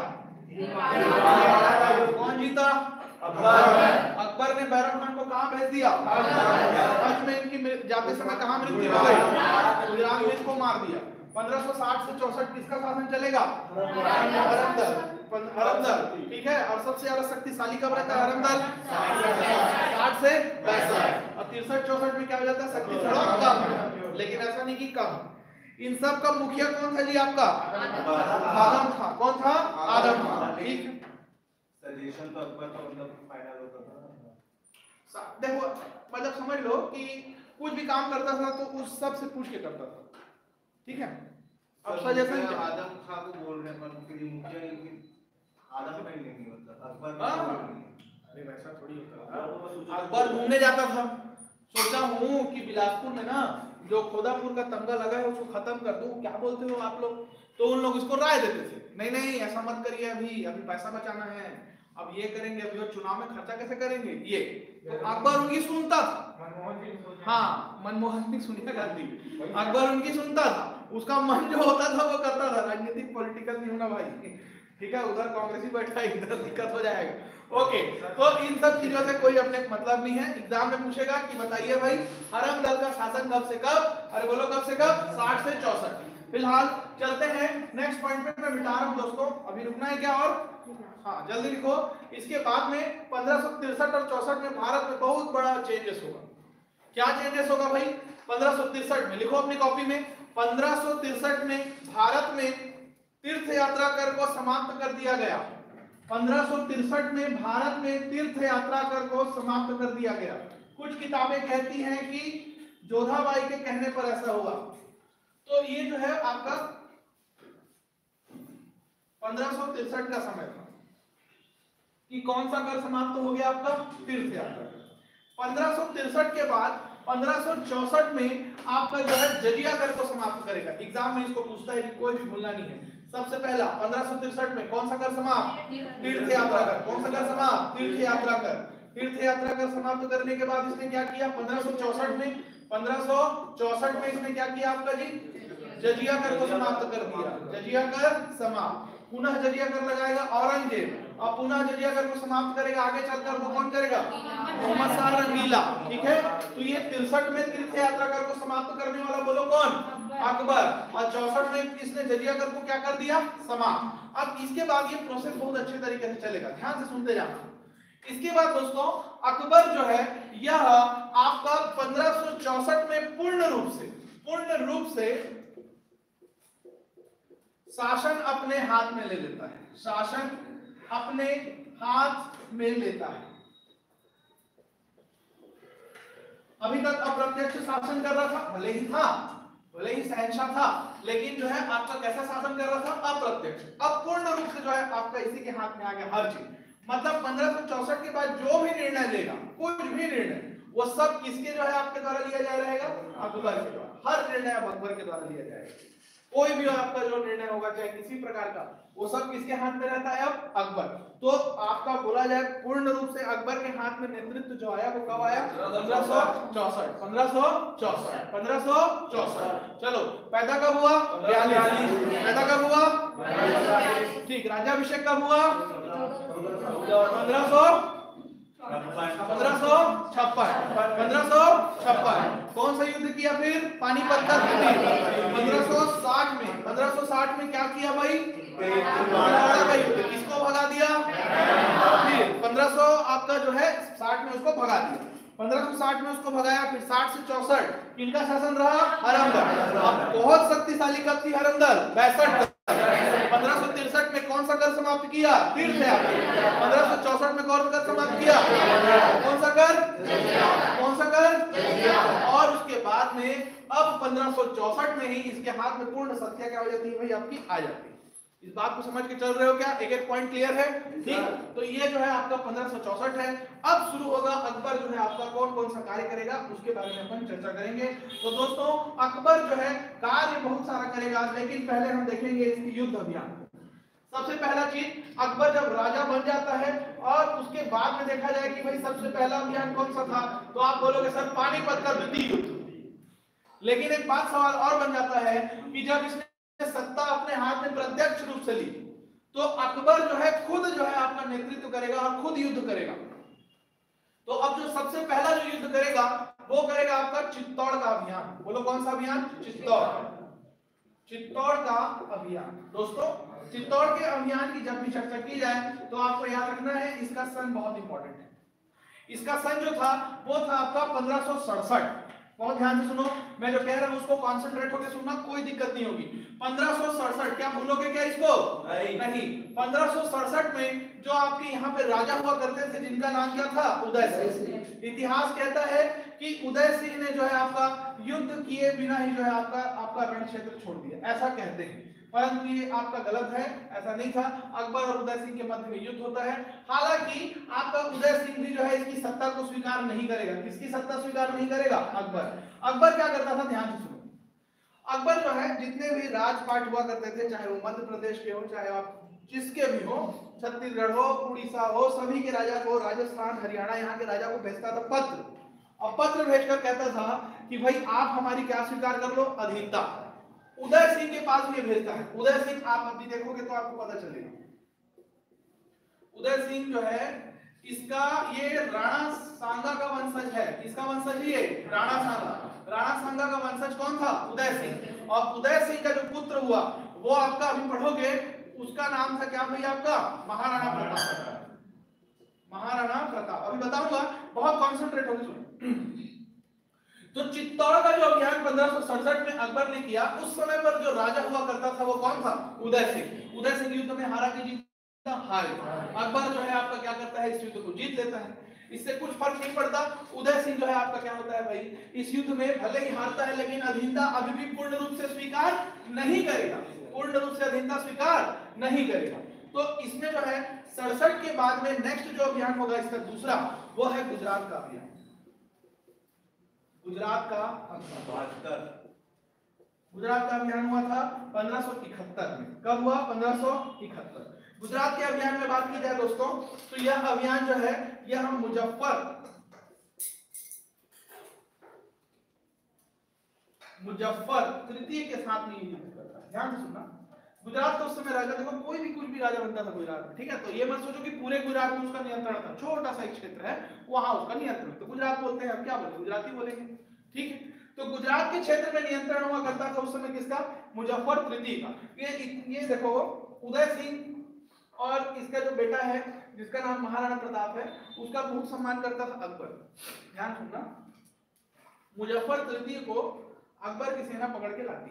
कौन जीता? अकबर ने बैरम खान को कहाँ भेज दिया? हज में इनकी जाते समय कहाँ मृत्यु हो गई? गुजरात में इसको मार दिया। पंद्रह सौ साठ से चौसठ किसका शासन चलेगा? हरमदल, हरमदल, ठीक है। और सबसे ज्यादा शक्तिशाली कब रहता है हरमदल? साठ से पैंसठ। और तिरसठ चौसठ में क्या हो जाता है? शक्ति थोड़ा कम, लेकिन ऐसा नहीं कि कम। इन सब का मुखिया कौन था जी आपका? आदम था। कौन था? आदम था। ठीक,
सजेशन तो अकबर का मतलब फाइनल होता था।
देखो मतलब समझ लो कि कुछ भी काम करता था तो उस सब से पूछ के करता था, ठीक है। अब सजेशन
आदम खां को बोल रहे हैं, पर उनके लिए मुखिया आदम का ही नहीं होता, अकबर
अरे वैसा थोड़ी होता था। अकबर घूमने जाता था, सोचा हूँ कि बिलासपुर में ना जो खोदापुर का तमगा लगा है उसको खत्म कर दूं, क्या बोलते हो आप लोग? तो उन लोग इसको राय देते थे, नहीं नहीं ऐसा मत करिए, अभी अभी पैसा बचाना है, अब ये करेंगे, अभी और चुनाव में खर्चा कैसे करेंगे ये। तो अकबर उनकी सुनता था। हाँ, मनमोहन सिंह सोनिया गांधी, अकबर उनकी सुनता था, उसका मन जो होता था वो करता था। राजनीतिक पॉलिटिकल नहीं होना भाई, ठीक है। उधर कांग्रेसी बैठा है, इधर दिक्कत हो जाएगा। ओके, तो इन सब चीजों से कोई अपने मतलब नहीं है। एग्जाम में पूछेगा कि बताइए भाई हरमदल का शासन कब से कब, अरे बोलो कब से कब? साठ से चौसठ। फिलहाल चलते हैं नेक्स्ट पॉइंट पे, मैं मिटा रहा हूं दोस्तों, अभी रुकना है क्या? और हाँ जल्दी लिखो। इसके बाद में पंद्रह सौ तिरसठ और चौसठ में भारत में बहुत बड़ा चेंजेस होगा। क्या चेंजेस होगा भाई? पंद्रह सौ तिरसठ में लिखो अपनी कॉपी में, पंद्रह सौ तिरसठ में भारत में तीर्थ यात्रा कर को समाप्त कर दिया गया। पंद्रह सौ तिरसठ में भारत में तीर्थ यात्रा कर को समाप्त कर दिया गया। कुछ किताबें कहती हैं कि जोधाबाई के कहने पर ऐसा हुआ। तो ये जो है आपका पंद्रह सौ तिरसठ का समय था कि कौन सा कर समाप्त हो गया आपका? तीर्थ यात्रा। पंद्रह सौ तिरसठ के बाद पंद्रह सौ चौसठ में आपका जो है जजिया कर को समाप्त करेगा। एग्जाम में इसको पूछता है, कोई भी भूलना नहीं है। सबसे पहला पंद्रह सौ तिरसठ में कौन सा कर समाप्त? तीर्थ यात्रा कर। कौन सा कर समाप्त? तीर्थ यात्रा कर। तीर्थ यात्रा कर समाप्त करने के बाद इसने क्या किया? पंद्रह सौ चौसठ में पंद्रह सौ चौसठ में इसने क्या किया आपका जी? जजिया कर को समाप्त कर दिया, जजिया कर समाप्त, पुनः जजिया कर लगाएगा औरंगजेब, और पुनः जजिया कर को समाप्त करेगा, आगे चलकर वो कौन करेगा, मोहम्मद शाह रंगीला, ठीक है। तो ये तिरसठ में तीर्थ यात्रा कर को समाप्त करने वाला बोलो कौन, अकबर, और चौसठ में इसने जजिया कर को क्या कर दिया, समाप्त। अब इसके बाद ये प्रोसेस बहुत अच्छे तरीके से चलेगा, ध्यान से सुनते जाना। इसके बाद दोस्तों अकबर जो है यह आपका पंद्रह सौ चौसठ में पूर्ण रूप से पूर्ण रूप से शासन अपने हाथ में ले लेता है, शासन अपने हाथ में लेता है। अभी तक अप्रत्यक्ष शासन कर रहा था, भले ही था, भले ही शहंशाह था, लेकिन जो है आपका कैसा शासन कर रहा था, अप्रत्यक्ष। अब पूर्ण रूप से जो है आपका इसी के हाथ में आ गया हर चीज। मतलब पंद्रह सौ चौसठ के बाद जो भी निर्णय लेगा, कुछ भी निर्णय, वो सब किसके जो है आपके द्वारा लिया जा रहेगा, अकबर के द्वारा। हर निर्णय अब अकबर के द्वारा लिया जाएगा। कोई भी आपका जो निर्णय होगा चाहे किसी प्रकार का, वो सब किसके हाथ में रहता है, अब अकबर। तो आपका बोला जाए पूर्ण रूप से अकबर के हाथ में नेतृत्व जो आया वो कब आया, पंद्रह सौ चौसठ पंद्रह सौ चौसठ पंद्रह सौ चौसठ। चलो पैदा कब हुआ, बयालीस। पैदा कब हुआ, ठीक। राज्याभिषेक कब हुआ, पंद्रह सौ पंद्रह सौ छप्पन पंद्रह सौ छप्पन। कौन सा युद्ध किया फिर, पानीपत का युद्ध। पंद्रह सौ साठ में पंद्रह सौ साठ में क्या किया भाई, का युद्ध, किसको भगा दिया, फिर पंद्रह सौ आपका जो है साठ में उसको भगा दिया, पंद्रह सौ साठ में उसको भगाया। फिर साठ से चौसठ किनका शासन रहा, हरमदल। अब बहुत शक्तिशाली कब थी हरमदल, बैसठ। पंद्रह सौ तिरसठ में कौन सा कर समाप्त किया, तीर्थ यात्रा। पंद्रह सौ चौसठ में कौन सा कर समाप्त किया, कौन सा कर, कौन सा कर। और उसके बाद में अब पंद्रह सौ चौसठ में ही इसके हाथ में पूर्ण सत्ता क्या हो जाती है भाई, आपकी आ जाती है। इस बात को समझ के चल रहे हो क्या, एक एक पॉइंट क्लियर है, ठीक। तो ये जो है आपका पंद्रह सौ चौसठ है। अब शुरू होगा अकबर जो है आपका कौन कौन सा कार्य करेगा, उसके बारे में अपन चर्चा करेंगे। तो दोस्तों अकबर जो है कार्य बहुत सारा करेगा, लेकिन पहले हम देखेंगे इसकी युद्ध अभियान। सबसे पहला चीज, अकबर जब राजा बन जाता है और उसके बाद में देखा जाए कि भाई सबसे पहला अभियान कौन सा था, तो आप बोलोगे सर पानीपत का द्वितीय युद्ध। लेकिन एक बात सवाल और बन जाता है कि जब इसने सत्ता अपने हाथ में प्रत्यक्ष रूप से ली, तो अकबर जो है खुद जो है आपका नेतृत्व करेगा और खुद युद्ध करेगा। तो अब जो सबसे पहला जो युद्ध करेगा वो करेगा आपका चित्तौड़ का अभियान। बोलो कौन सा अभियान, चित्तौड़ चित्तौड़ का अभियान। दोस्तों चित्तौड़ के अभियान की जब भी चर्चा की जाए तो आपको याद रखना है इसका सन बहुत इंपॉर्टेंट है। इसका सन जो था वो था आपका पंद्रह सौ सड़सठ। बहुत ध्यान से सुनो, मैं जो कह रहा हूं उसको कॉन्सेंट्रेट होकर सुनना, कोई दिक्कत नहीं होगी। पंद्रह सौ सड़सठ, क्या भूलोगे क्या इसको, नहीं, नहीं। पंद्रह सौ सड़सठ में जो आपके यहाँ पे राजा हुआ करते थे जिनका नाम क्या था, उदय सिंह। इतिहास कहता है कि उदय सिंह ने जो है आपका युद्ध किए बिना ही जो है आपका आपका रण क्षेत्र छोड़ दिया, ऐसा कहते हैं, परंतु ये आपका गलत है, ऐसा नहीं था। अकबर और उदय सिंह के मध्य में युद्ध होता है। हालांकि आपका उदय सिंह भी जो है इसकी सत्ता को स्वीकार नहीं करेगा। किसकी सत्ता स्वीकार नहीं करेगा, अकबर। अकबर क्या करता था, ध्यान से सुनो। अकबर जो है जितने भी राजपाट हुआ करते थे, चाहे वो मध्य प्रदेश के हो, चाहे आप जिसके भी हो, छत्तीसगढ़ हो, उड़ीसा हो, सभी के राजा को, राजस्थान हरियाणा यहाँ के राजा को भेजता था पत्र। और पत्र भेजकर कहता था कि भाई आप हमारी क्या स्वीकार कर लो, अधीनता। उदय सिंह के पास ये भेजता है। उदय सिंह आप अभी देखोगे तो आपको पता चलेगा। उदय सिंह जो है इसका ये राणा सांगा का वंशज है। किसका वंशज ये, राणा सांगा। राणा सांगा का वंशज कौन था, उदय सिंह। और उदय सिंह का जो पुत्र हुआ वो आपका अभी पढ़ोगे, उसका नाम था क्या भाई आपका, महाराणा प्रताप। महाराणा प्रताप अभी बताऊंगा, बहुत कॉन्सेंट्रेट होकर तो चित्तौड़ का जो अभियान पंद्रह सौ सड़सठ में अकबर ने किया, उस समय पर जो राजा हुआ करता था वो कौन था, उदय सिंह। उदय सिंह युद्ध में हारा कि जीता, हारे। अकबर जो है आपका क्या करता है, इस युद्ध को जीत लेता है। इससे कुछ फर्क नहीं पड़ता। उदय सिंह जो है आपका क्या होता है भाई, इस युद्ध में भले ही हारता है लेकिन अधीनता अभी भी पूर्ण रूप से स्वीकार नहीं करेगा, पूर्ण रूप से अधीनता स्वीकार नहीं करेगा। तो इसमें जो है सड़सठ के बाद में नेक्स्ट जो अभियान होगा इसका दूसरा, वो है गुजरात का अभियान। गुजरात का गुजरात का अभियान हुआ था पंद्रह सौ इकहत्तर में। कब हुआ, पंद्रह सौ इकहत्तर। गुजरात के अभियान में बात की जाए दोस्तों, तो यह अभियान जो है यह हम मुजफ्फर मुजफ्फर तृतीय के साथ में ये युद्ध करता है। ध्यान से सुनना, गुजरात तो उस समय राजा, देखो कोई भी कुछ भी राजा बनता था गुजरात में, ठीक है, तो ये मत सोचो कि पूरे गुजरात में उसका नियंत्रण था, छोटा सा एक क्षेत्र है वहां उसका नियंत्रण, तो गुजरात बोलते हैं, अब क्या बोले, गुजराती बोलेंगे, ठीक है। तो गुजरात के क्षेत्र में नियंत्रण हुआ करता था उस समय किसका, मुजफ्फर तृतीय का। ये ये देखो उदय सिंह और इसका जो बेटा है जिसका नाम महाराणा प्रताप है, उसका बहुत सम्मान करता था अकबर। ध्यान सुनना, मुजफ्फर तृतीय को अकबर की सेना पकड़ के लाती है,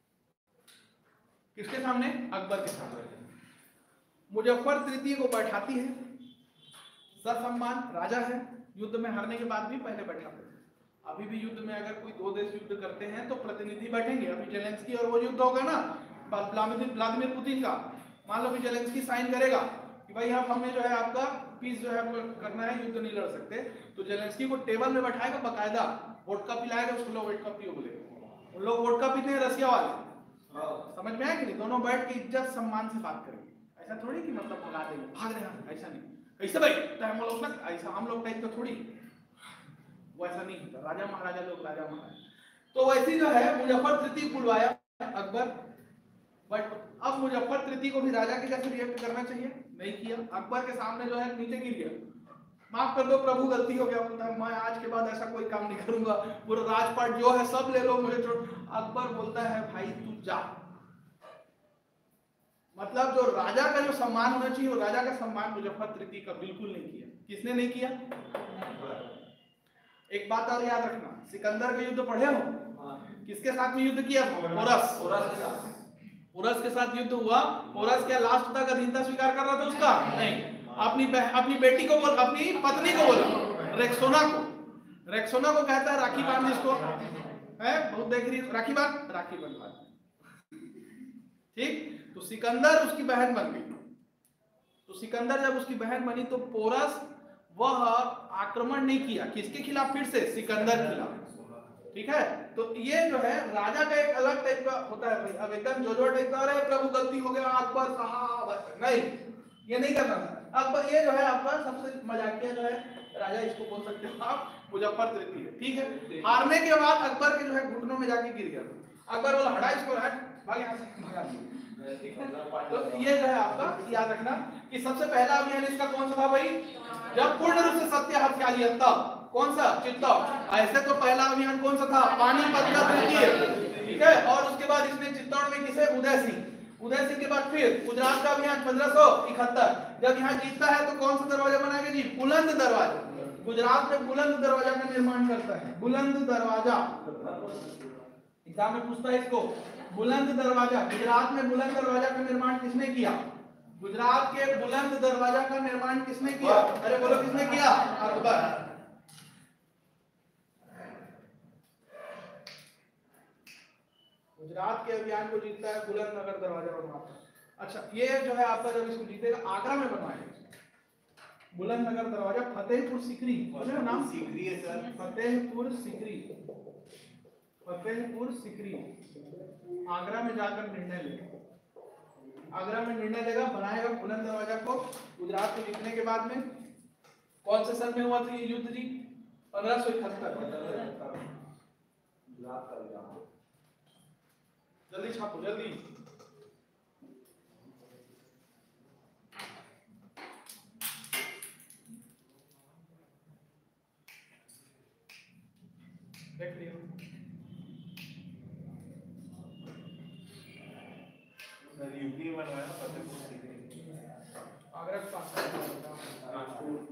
किसके सामने, अकबर के सामने। मुजफ्फर तृतीय को बैठाती है, ससम्मान राजा है, युद्ध में हारने के बाद भी पहले बैठाते थे। अभी भी युद्ध में अगर कोई दो देश युद्ध करते हैं तो प्रतिनिधि बैठेंगे, अभी जेलेंस्की और वो युद्ध होगा ना व्लादिमीर व्लादिमीर पुतिन का, मान लो कि जेलेंस्की साइन करेगा कि भाई हम हमें जो है आपका पीस जो है करना है, युद्ध नहीं लड़ सकते, तो जेलेंस्की को टेबल में बैठाएगा, बकायदा वोडका पिलाएगा, उसको लोग वोडका पियो बोले, उन लोग वोडका पीते हैं रसिया वाले, समझ में आया कि नहीं, दोनों बैठ के इज्जत सम्मान से बात करेंगे, ऐसा थोड़ी कि मतलब भगा देंगे, भाग रहे हैं, ऐसा नहीं, ऐसा भाई टाइम लोग ना ऐसा हम लोग टाइप का थोड़ी, वैसा नहीं होता, राजा महाराजा लोग राजा महाराजा। तो वैसी जो है मुजफ्फर तृतीय बुलवाया अकबर, बट अब मुजफ्फर तृतीय को भी राजा के जैसे रिएक्ट करना चाहिए, नहीं किया, अकबर के सामने जो है नीचे गिर गया, माफ कर दो प्रभु गलती हो गया, बोलता है मैं आज के बाद ऐसा कोई काम नहीं करूंगा, पूरा राजपाट जो है सब ले लो मुझे छोड़। अकबर बोलता है भाई तू जा, मतलब जो राजा का जो सम्मान होना चाहिए वो राजा का सम्मान मुजफ्फर तृतीय का बिल्कुल नहीं किया। किसने नहीं किया? एक बात और याद रखना, सिकंदर के युद्ध पढ़े हो, किसके साथ में युद्ध किया? पोरस, पोरस के साथ युद्ध हुआ। पोरस क्या लास्ट तक अधीनता स्वीकार कर रहा था उसका? नहीं, अपनी अपनी बेटी को बोल, अपनी पत्नी को बोला, रेक्सोना को, रेक्सोना को कहता है राखी बांध, जिसको है बहुत देख रही राखी बांध, राखी बंधवा, ठीक। तो सिकंदर उसकी बहन बन गई, तो सिकंदर जब उसकी बहन बनी तो पोरस वह आक्रमण नहीं किया, किसके खिलाफ? फिर से सिकंदर के खिलाफ, ठीक है। तो ये जो है राजा का एक अलग टाइप का होता है भाई, अब एकदम जो जो टाइप का अरे प्रभु गलती हो गया अकबर साहब, नहीं, ये नहीं करना था। अकबर ये जो है अकबर सबसे मजाकिया जो है राजा, इसको बोल सकते हो आप मुजफ्फर तृतीय, ठीक है। हारने के बाद अकबर के जो है घुटनों में जाके गिर गया, अकबर बोला हटा इसको, हट भाग यहाँ से, भगा दिया, ठीक है। तो ये जो है आपका याद रखना कि सबसे पहला अभियान इसका कौन सा था भाई? जब पूर्ण रूप से सत्य हाथ में लिया तब, कौन सा? चित्तौड़। ऐसे तो पहला अभियान कौन सा था? पानीपत का तृतीय, ठीक है। और उसके बाद इसने चित्तौड़ में किसे? उदय सिंह, उदय सिंह के बाद फिर गुजरात का अभियान पंद्रह सौ इकहत्तर, जब यहाँ जीतता है तो कौन सा दरवाजा बनाएगा जी? बुलंद दरवाजा। गुजरात में बुलंद दरवाजा का निर्माण करता है, बुलंद दरवाजा, एग्जाम में पूछता है इसको, बुलंद दरवाजा। गुजरात में बुलंद दरवाजा का निर्माण किसने किया? गुजरात के बुलंद दरवाजा का निर्माण किसने किया? अरे बोलो किसने किया? अकबर। गुजरात के अभियान को जीतता है, बुलंद नगर दरवाजा बनवाता है। अच्छा, ये जो है आपका जब इसको जीतेगा आगरा में बनवाएगा बुलंद नगर दरवाजा, फतेहपुर सीकरी, नाम सीकरी है सर, फतेहपुर सीकरी, फतेहपुर सीकरी, आगरा में जाकर निर्णय लेगा, आगरा में निर्णय लेगा, बनाएगा बुलंद दरवाजा को। गुजरात को जीतने के बाद में कौन से सन में हुआ था ये युद्ध जी? पंद्रह सौ इकहत्तर। जल्दी छापो जल्दी, देख लियो यूपी में बनवाया फतेहपुर सीकरी, आगरा के पास नागपुर।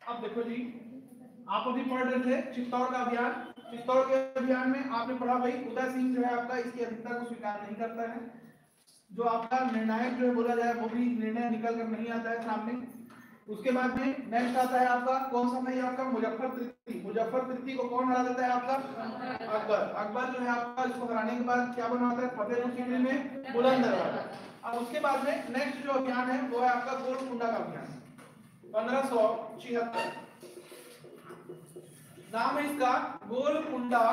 अब देखो जी, आप अभी पढ़ रहे थे चित्तौड़ का अभियान। चित्तौड़ के अभियान में आपने पढ़ा भाई उदय सिंह जो है आपका इसकी अधिकता को स्वीकार नहीं करता है। जो आपका निर्णायक जो है बोला जाए वो भी निर्णय निकल कर नहीं आता है सामने। उसके बाद में नेक्स्ट आता है आपका कौन सा भाई, आपका मुजफ्फर तृतीय। मुजफ्फर तृतीय को कौन हरा देता है आपका? अकबर। अकबर जो है आपका इसको हराने के बाद क्या बनवाता है? फतेहपुर सीकरी में बुलंद दरवाजा। अब उसके बाद में नेक्स्ट जो अभियान है वो है आपका गोलकुंडा का अभियान, पंद्रह सौ छिहत्तर। नाम है इसका गोलकुंडा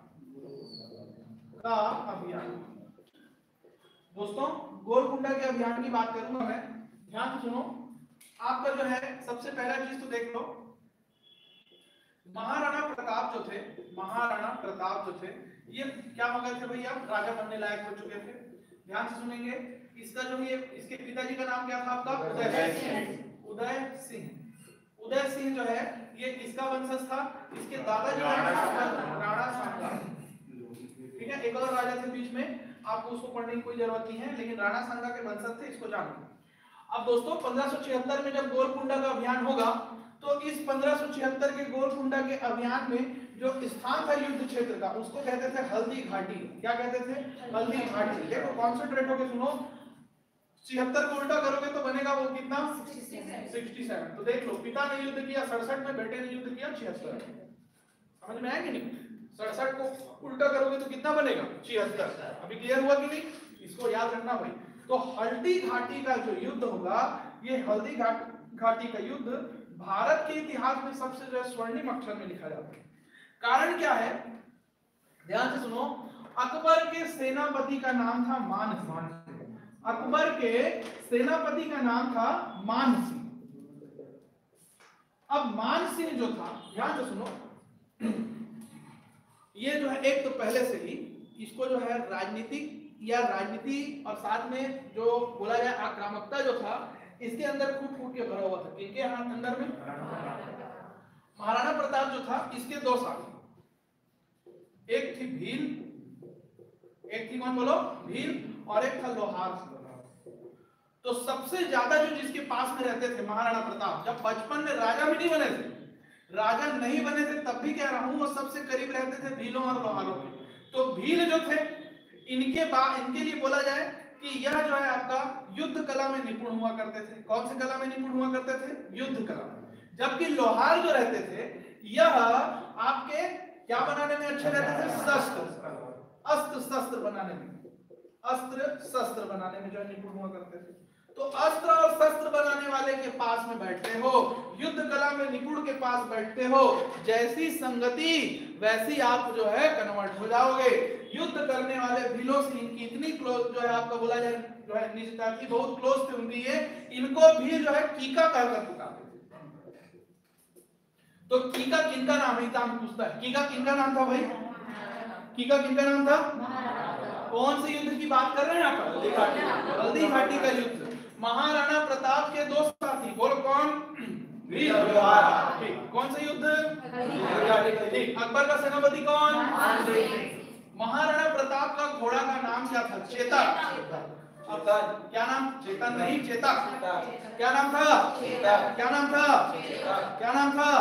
का अभियान। दोस्तों गोलकुंडा के अभियान की बात करूंगा मैं, ध्यान से सुनो। आपका जो है सबसे पहला चीज तो देख लो, महाराणा प्रताप जो थे, महाराणा प्रताप जो थे ये क्या हो गए थे भैया? राजा बनने लायक हो चुके थे। ध्यान से सुनेंगे। इसका जो ये इसके पिताजी का नाम क्या था आपका? उदय सिंह। उदय सिंह उदय सिंह जो है ये किसका वंशज था? इसके दादा जो है राणा सांगा। ठीक है, एक और राजा थे बीच में, आपको उसको पढ़ने की कोई जरूरत नहीं है, लेकिन राणा सांगा के वंशज थे, इसको जानो। अब दोस्तों पंद्रह सौ छिहत्तर में जब गोलकुंडा का अभियान होगा तो इस पंद्रह सौ छिहत्तर के गोलकुंडा के अभियान में जो स्थान था युद्ध क्षेत्र का उसको कहते थे हल्दी घाटी। क्या कहते थे? हल्दी घाटी। देखो कॉन्सेंट्रेट होकर सुनो, छिहत्तर को उल्टा करोगे तो बनेगा वो कितना? सड़सठ। तो देख लो, पिता ने युद्ध किया सड़सठ में, बेटे ने युद्ध किया छिहत्तर। समझ में आया कि नहीं? सड़सठ को उल्टा करोगे तो कितना बनेगा? छिहत्तर। अभी क्लियर हुआ कि नहीं? इसको याद रखना भाई। तो हल्दी घाटी का जो युद्ध होगा, ये हल्दी घाट घाटी का युद्ध भारत के इतिहास में सबसे जो स्वर्णिम अक्षर में लिखा जाता है। कारण क्या है? ध्यान से सुनो। अकबर के सेनापति का नाम था मान सिंह। अकबर के सेनापति का नाम था मान सिंह। अब मान सिंह जो था, ध्यान से सुनो, ये जो है एक तो पहले से ही इसको जो है राजनीतिक या राजनीति और साथ में जो बोला जाए आक्रामकता जो था इसके अंदर फूट फूट के भरा हुआ था। किनके हाथ अंदर में? महाराणा प्रताप जो था इसके दो साथी, एक थी भील, एक थी कौन बोलो? भील, और एक था लोहार। तो सबसे ज्यादा जो जिसके पास में रहते थे महाराणा प्रताप, जब बचपन में राजा भी नहीं बने थे, राजा नहीं बने थे तब भी कह रहा हूं, वो सबसे करीब रहते थे भीलों और लोहारों के। तो भील जो थे इनके बाद इनके लिए बोला जाए कि यह जो है आपका युद्ध कला में निपुण हुआ करते थे। कौन सी कला में निपुण हुआ करते थे? युद्ध कला में। जबकि लोहार जो रहते थे यह आपके क्या बनाने में अच्छे रहते थे? शस्त्र, अस्त्र शस्त्र बनाने में, अस्त्र शस्त्र बनाने में जो है निपुण हुआ करते थे। तो अस्त्र और शस्त्र बनाने वाले के पास में बैठते हो, युद्ध कला में निपुण के पास बैठते हो, जैसी संगति वैसी आप जो है कन्वर्ट हो जाओगे। युद्ध करने वाले भीलों से इनकी इतनी क्लोज जो है आपका बोला जाए जो है निजता थी, बहुत क्लोज थे उनकी ये, इनको भी जो है कीका कहकर पुकारते थे। तो कीका किनका नाम है? इताम पूछता है कीका किनका नाम था भाई? कीका किनका नाम था? कौन से युद्ध की बात कर रहे हैं आप? हल्दी घाटी। हल्दी घाटी का युद्ध। महाराणा प्रताप के दो साथी, बोलो कौन? भील और लोहार। ठीक, कौन सा युद्ध? ठीक। अकबर का सेनापति कौन? महाराणा प्रताप का घोड़ा का नाम क्या था? चेतक। क्या नाम? चेतन नहीं, चेतक। क्या नाम था? क्या नाम था? क्या नाम था?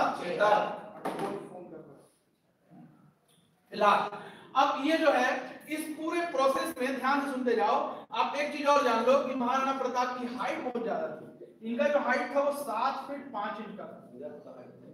फिलहाल अब ये जो है इस पूरे प्रोसेस में ध्यान से सुनते जाओ। आप एक चीज और जान लो कि महाराणा प्रताप की हाइट बहुत ज्यादा थी। इनका जो हाइट था वो सात फीट पांच इंच का था।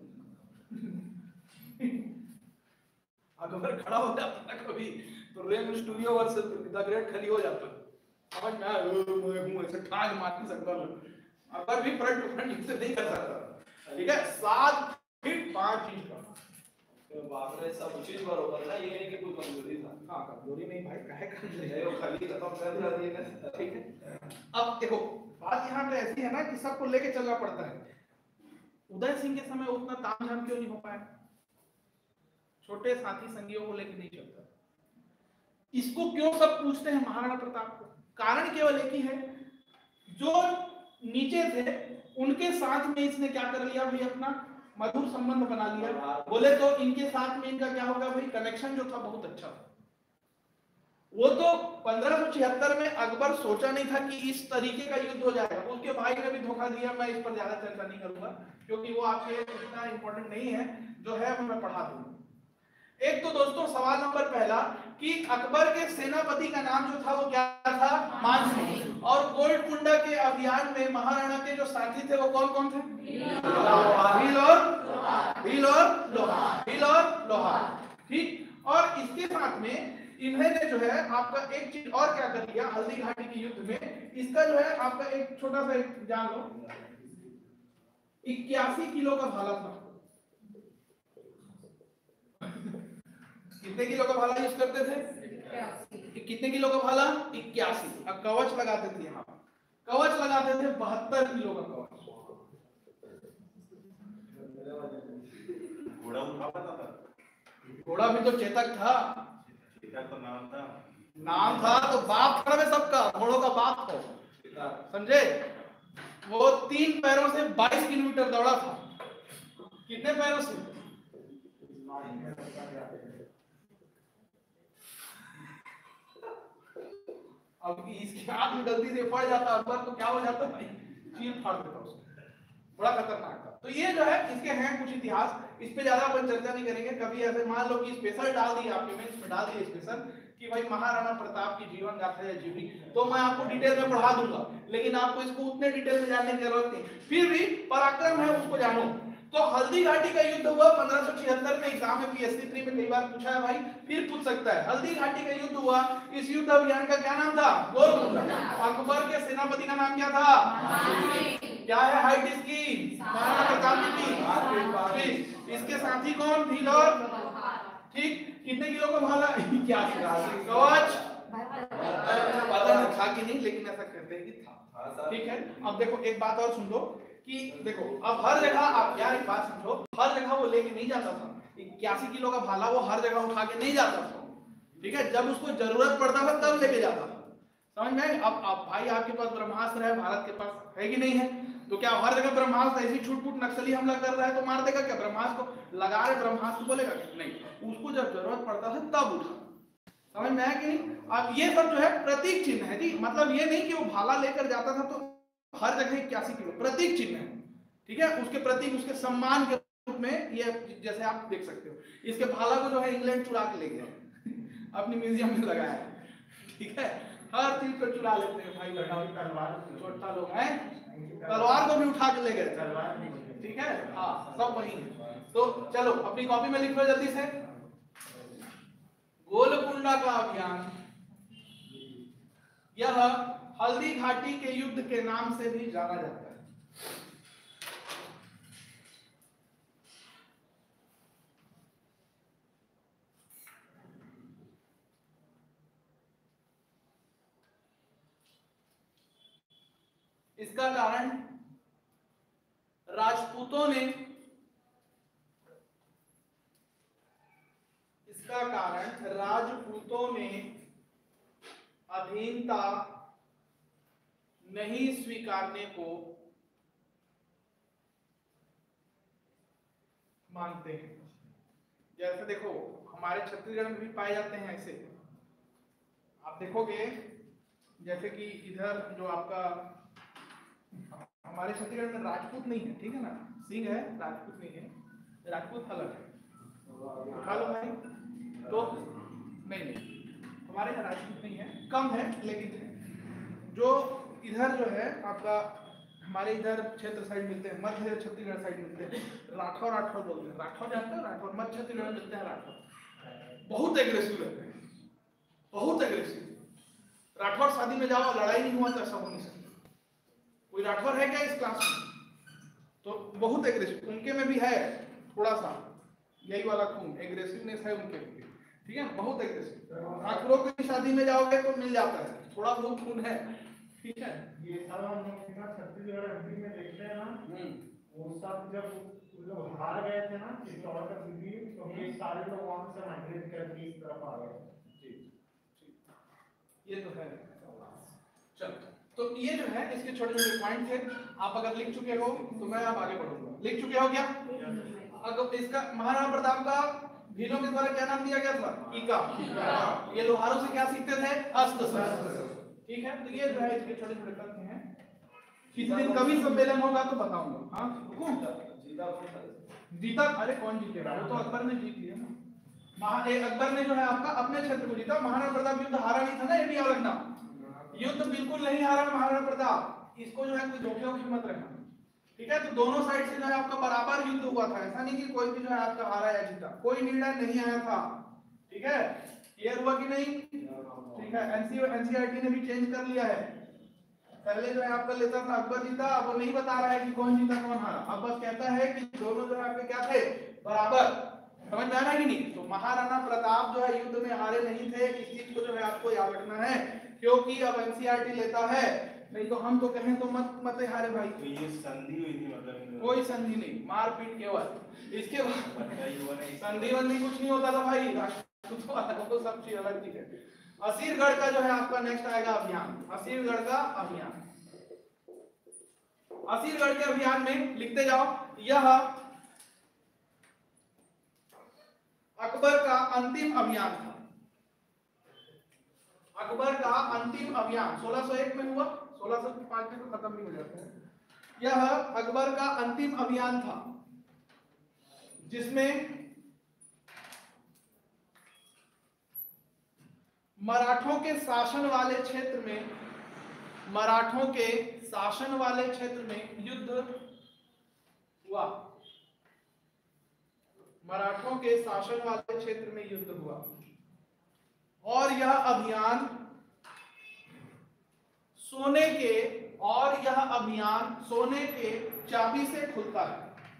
अकबर खड़ा हो जाता था कभी तो रेम studio versus the great Khali हो जाता। समझ में आया? मैं हूं ऐसे ठाक मार नहीं सकता। अकबर भी फ्रंट टू फ्रंट से नहीं कर सकता। ठीक है, सात फीट पांच इंच का।
बाप रे, सब चीज बरोबर ना, ये नहीं कि कोई कमजोरी था।
हां, कमजोरी नहीं भाई, काहे कमजोरी
है? वो खाली खत्म कर दिया दिए ना।
ठीक है, अब देखो बात यहाँ पे ऐसी है ना कि सबको लेके चलना पड़ता है। उदय सिंह के समय उतना तामझाम क्यों नहीं हो पाया? छोटे साथी संगियों को लेके नहीं चलता। इसको क्यों सब पूछते हैं महाराणा प्रताप को? कारण केवल एक ही है, जो नीचे थे उनके साथ में इसने क्या कर लिया भाई? अपना मधुर संबंध बना लिया। बोले तो इनके साथ में इनका क्या होगा भाई? कनेक्शन जो था बहुत अच्छा था। वो तो पंद्रह सौ छिहत्तर में अकबर सोचा नहीं था कि इस तरीके का युद्ध हो जाएगा। उसके भाई ने भी धोखा दिया, मैं इस पर ज्यादा चर्चा नहीं करूंगा क्योंकि वो आपके लिए इतना इंपॉर्टेंट नहीं है, जो है मैं पढ़ा दूंगा। एक तो दोस्तों सवाल नंबर पहला कि अकबर के सेनापति का नाम जो था वो क्या था? मानसिंह। और गोलकुंडा के अभियान में महाराणा के जो साथी थे वो कौन कौन थे? भील और भील और लोहार, भील और लोहार, ठीक। और इसके साथ में इन्होंने जो है आपका एक चीज और क्या कर लिया हल्दी घाटी के युद्ध में, इसका जो है आपका एक छोटा सा एक जान लो, इक्यासी किलो का भाला था। कितने किलो का भाला यूज करते थे? कितने किलो का भाला? इक्यासी। अब कवच लगाते थे, यहाँ कवच लगाते थे बहत्तर किलो का कवच।
घोड़ा उठा पाता था?
घोड़ा भी तो चेतक था।
चेतक तो नाम था,
नाम था तो बाप था में सबका, घोड़ों का बाप था, समझे? वो तीन पैरों से बाईस किलोमीटर दौड़ा था। कितने पैरों से? अब इसके हाथ में गलती से पड़ जाता अकबर तो क्या हो जाता भाई, चीर फाड़ देता उसको, बड़ा खतरनाक था। तो ये जो है इसके हैं कुछ इतिहास, इस पे ज्यादा अपन चर्चा नहीं करेंगे। कभी ऐसे मान लो कि स्पेशल डाल दिया आपके में, इसमें डाल दिया स्पेशल कि भाई महाराणा प्रताप की जीवन गाथा या जीवनी, तो मैं आपको डिटेल में पढ़ा दूंगा, लेकिन आपको इसको उतने डिटेल में जानने की जरूरत नहीं। फिर भी पराक्रम है उसको जानो। तो हल्दी घाटी का युद्ध हुआ पंद्रह सौ छिहत्तर में, एग्जाम में पीएससी थ्री में कई बार पूछा है भाई, फिर पूछ सकता है। हल्दी घाटी का युद्ध हुआ, इस युद्ध अभियान का क्या नाम था? गोलकुंडा। अकबर के सेनापति का नाम क्या था? क्या है हाइट इसकी? महाराणा प्रताप की। इसके साथी कौन? भील और, ठीक। कितने किलो का भाला? क्या कवच पता नहीं था कि नहीं, लेकिन ऐसा कहते हैं कि था, ठीक है। अब देखो एक बात और सुन लो कि देखो अब हर जगह आप यार एक बात समझो, हर जगह वो लेके नहीं जाता था इक्यासी किलो का भाला, वो हर जगह उठा के नहीं जाता था, ठीक है। जब उसको जरूरत पड़ता था तब लेके जाता था, समझ में? अब अब भाई आपके पास ब्रह्मास्त्र है, भारत के पास है कि नहीं है, तो क्या हर जगह ब्रह्मास्त्र ऐसी छूट-फूट नक्सली हमला कर रहा है तो मार देगा क्या? ब्रह्मास्त्र को लगा रहे ब्रह्मास्त्र बोलेगा नहीं, उसको जब जरूरत पड़ता है तब उठा, समझ में आया कि नहीं? अब ये सब जो है प्रतीक चिन्ह है जी, मतलब ये नहीं कि वो भाला लेकर जाता था तो हर जगह इक्यासी किलो, प्रतीक चिन्ह है, ठीक है। उसके प्रतीक, उसके सम्मान के रूप में ये जैसे आप देख सकते हो, इसके भाला को जो है इंग्लैंड चुरा के ले गया अपनी म्यूजियम में लगाया है, ठीक है। हर चीज को चुरा लेते हैं भाई, छोटा लोग हैं, तलवार को भी उठा के ले गए, ठीक है। हाँ सब वही है। तो चलो अपनी कॉपी में लिख लो जल्दी से, गोलकुंडा का अभियान, यह हल्दी घाटी के युद्ध के नाम से भी जाना जाता है। इसका कारण राजपूतों ने इसका कारण राजपूतों ने अधीनता नहीं स्वीकारने को मानते हैं। जैसे देखो हमारे छत्तीसगढ़ में भी पाए जाते हैं ऐसे, आप देखोगे जैसे कि इधर जो आपका हमारे छत्तीसगढ़ में राजपूत नहीं है, ठीक है ना, सिंह है, राजपूत नहीं है, राजपूत अलग है, उठा लो भाई। तो नहीं नहीं हमारे यहाँ राजपूत नहीं है, कम है लेकिन है। जो इधर जो है आपका हमारे इधर क्षेत्र साइड मिलते हैं, मध्य छत्तीसगढ़ साइड मिलते हैं, राठौर राठौर बोलते हैं, राठौर जानते हो? राठौर मध्य छत्तीसगढ़ मिलते हैं राठौर, बहुत एग्रेसिव रहते हैं, बहुत एग्रेसिव। राठौर शादी में जाओ लड़ाई नहीं हुआ तो ऐसा हो नहीं सकता। कोई राठौर है क्या इस क्लास में? तो बहुत एग्रेसिव, उनके में भी है थोड़ा सा यही वाला खून, एग्रेसिवनेस है उनके में, ठीक है, बहुत एग्रेसिव। ठाकुरों की शादी में जाओगे तो मिल जाता है, थोड़ा बहुत खून है, ठीक है।
ये सब हम लोग छत्तीसगढ़ एमपी में देखते हैं ना, वो सब जब लोग हार गए थे ना चित्तौड़ का दिल्ली, तो ये सारे लोग वहां से माइग्रेट करके इस तरफ आ गए।
ये तो है। चलो तो ये जो है इसके छोटे छोटे पॉइंट थे, आप अगर लिख चुके हो तो मैं अब आगे बढ़ूंगा। लिख चुके हो क्या? अगर इसका महाराणा प्रताप का भीलों के द्वारा क्या नाम दिया गया था? कीका। ये लोहारों से क्या सीखते थे? अस्त्र शस्त्र। ठीक है, तो ये जो है इसके छोटे छोटे तथ्य हैं। किसी दिन कभी सम्मेलन होगा तो बताऊंगा। हाँ
जीता कौन था?
जीता, अरे कौन जीतेगा, वो तो अकबर ने जीत लिया ना। महा अकबर ने जो है आपका अपने क्षेत्र को जीता। महाराणा प्रताप युद्ध हारा नहीं था ना, ये भी याद रखना। युद्ध बिल्कुल नहीं हारा महाराणा प्रताप, इसको जो है कोई धोखे की मत रखना। ठीक है, तो दोनों साइड से जो है आपका बराबर युद्ध हुआ था, ऐसा नहीं कि कोई भी जो है आपका हारा या जीता, कोई निर्णय नहीं आया था। ठीक है, क्लियर हुआ कि नहीं? ठीक है, एनसीओ एनसीईआरटी ने भी चेंज कर लिया है। पहले जो है आपका लेता था अकबर जीता, अब वो नहीं बता रहा है कि कौन जीता कौन हारा, अब बस कहता है कि दोनों जो है आपके क्या थे? बराबर। समझ में आ रहा है कि नहीं? तो महाराणा प्रताप जो है युद्ध में हारे नहीं थे, इस चीज को जो है आपको याद रखना है, क्योंकि अब एनसीईआरटी लेता है, नहीं तो हम तो कहें तो मत मत हारे भाई।
तो ये संधि हुई थी मतलब?
कोई संधि नहीं, मारपीट केवल। इसके बाद संधि वंधि कुछ नहीं होता था भाई, तो सब चीज अलग चीज है। असीरगढ़ का जो है आपका नेक्स्ट आएगा अभियान, असीरगढ़ का अभियान। असीरगढ़ के अभियान में लिखते जाओ, यह अकबर का अंतिम अभियान था। अकबर का अंतिम अभियान सोलह सौ एक में हुआ, सोलह सौ पाँच में तो खत्म नहीं हो जाता है। यह अकबर का अंतिम अभियान था, जिसमें मराठों के शासन वाले क्षेत्र में मराठों के शासन वाले क्षेत्र में युद्ध हुआ। मराठों के शासन वाले क्षेत्र में युद्ध हुआ और यह अभियान सोने के और यह अभियान सोने के चाबी से खुलता है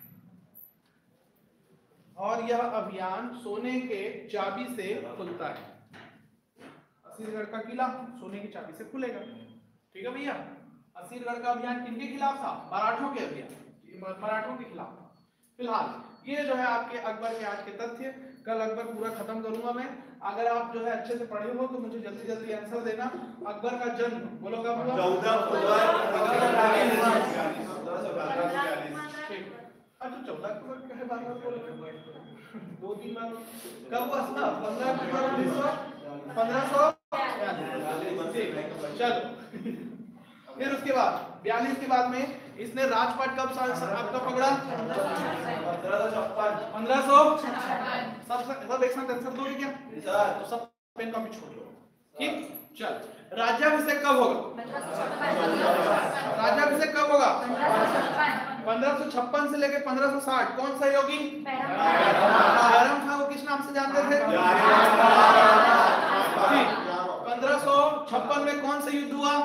और यह अभियान सोने के चाबी से खुलता है। असीरगढ़ का किला सोने की चाबी से खुलेगा। ठीक है भैया, असीरगढ़ का अभियान किनके खिलाफ था? मराठों के अभियान, मराठों के खिलाफ। फिलहाल ये जो है आपके अकबर के आज के तथ्य, कल अकबर पूरा खत्म करूंगा मैं। अगर आप जो है अच्छे से पढ़े हो तो मुझे जल्दी जल्दी आंसर देना। अकबर का जन्म बोलो कब हुआ?
चौदह अक्टूबर
अच्छा चौदह अक्टूबर क्या है, बार बार बोलो, दो तीन बार कब हुआ था? पंद्रह अक्टूबर उन्नीस सौ पंद्रह सौ चलो। फिर उसके बाद बयालीस के बाद में इसने राजपाट कब आपका पकड़ा? पंद्रह सौ सब सब एक साथ आंसर दोगे क्या? तो सब पेन कॉपी छोड़ लो। ठीक, चल। राज्याभिषेक कब होगा? राज्याभिषेक कब होगा? पंद्रह सौ छप्पन से लेके पंद्रह सौ साठ। कौन सा योगी? बैरम खां को किस नाम से जानते थे? पंद्रह सौ छप्पन में कौन सा युद्ध हुआ?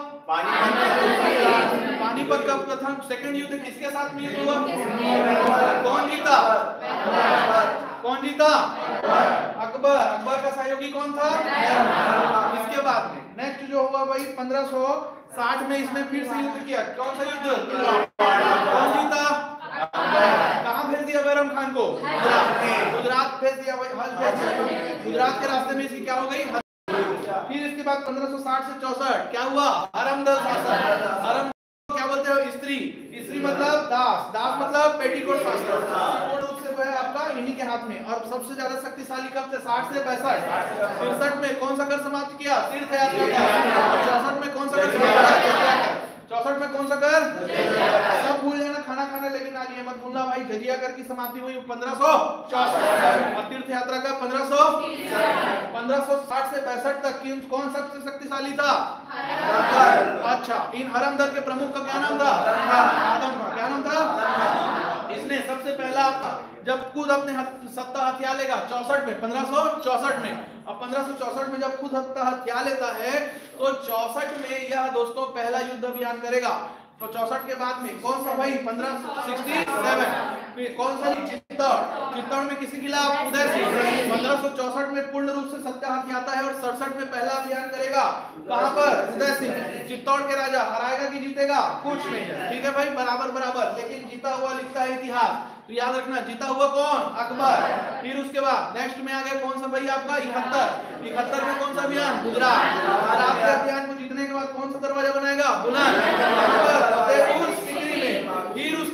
पानीपत का प्रथम सेकंड युद्ध किसके साथ में युद्ध हुआ? कौन जीता? कौन जीता? अकबर। अकबर का सहयोगी कौन था? इसके बाद में नेक्स्ट जो हुआ भाई पंद्रह सौ साठ में इसने फिर से युद्ध किया। कौन सा युद्ध? कौन जीता? कहाँ भेज दिया बैरम खान को? गुजरात भेज दिया भाई, हज भेज दिया। गुजरात के रास्ते में इसकी क्या हो गई? फिर इसके बाद पंद्रह सौ साठ से चौसठ क्या हुआ? हरमदल शासन। हरम क्या बोलते हो? स्त्री। स्त्री मतलब दास, दास मतलब पेटीकोट शासन। पेटीकोट रूप से है आपका इन्हीं के हाथ में। और सबसे ज्यादा शक्तिशाली कब थे? साठ से पैंसठ। तिरसठ में कौन सा कर समाप्त किया? तीर्थ यात्रा। चौसठ में कौन सा कर समाप्त किया? चौसठ में कौन सा कर? सब भूल जाना खाना खाना, लेकिन आज ये मत भूलना भाई, जजिया कर की समाप्ति हुई पंद्रह सौ चौसठ और तीर्थ यात्रा का पंद्रह सौ पंद्रह सौ साठ से पैंसठ तक कौन सबसे शक्तिशाली था? अच्छा, इन हरमदल के प्रमुख का क्या नाम था? आदम का क्या नाम था? इसने सबसे पहला जब खुद अपने सत्ता हथिया लेगा चौसठ में, पंद्रह सौ चौसठ में, अब पंद्रह सौ चौसठ में जब खुद सत्ता हथिया लेता है तो चौसठ में यह दोस्तों पहला युद्ध अभियान करेगा। तो चौसठ के बाद में कौन सा भाई? पंद्रह सौ सड़सठ। कौन सा? चित्तौड़। चित्तौड़ में किसी खिलाफ? उदय सिंह। पंद्रह सौ चौसठ में पूर्ण रूप से सत्ता हथियाता है और सड़सठ में पहला अभियान करेगा। कहां पर? उदय सिंह। चित्तौड़ के राजा हराएगा कि जीतेगा? कुछ नहीं है। ठीक है भाई, बराबर बराबर, लेकिन जीता हुआ लिखता है इतिहास, तो याद रखना जीता हुआ कौन? अकबर। फिर उसके बाद नेक्स्ट में आ गया कौन सा भाई आपका? इकहत्तर। इकहत्तर में कौन सा अभियान? गुजरात। गुजरात के अभियान को जीतने के बाद कौन सा दरवाजा बनाएगा? बुलंद। फतेहपुर सीकरी में। फिर उसके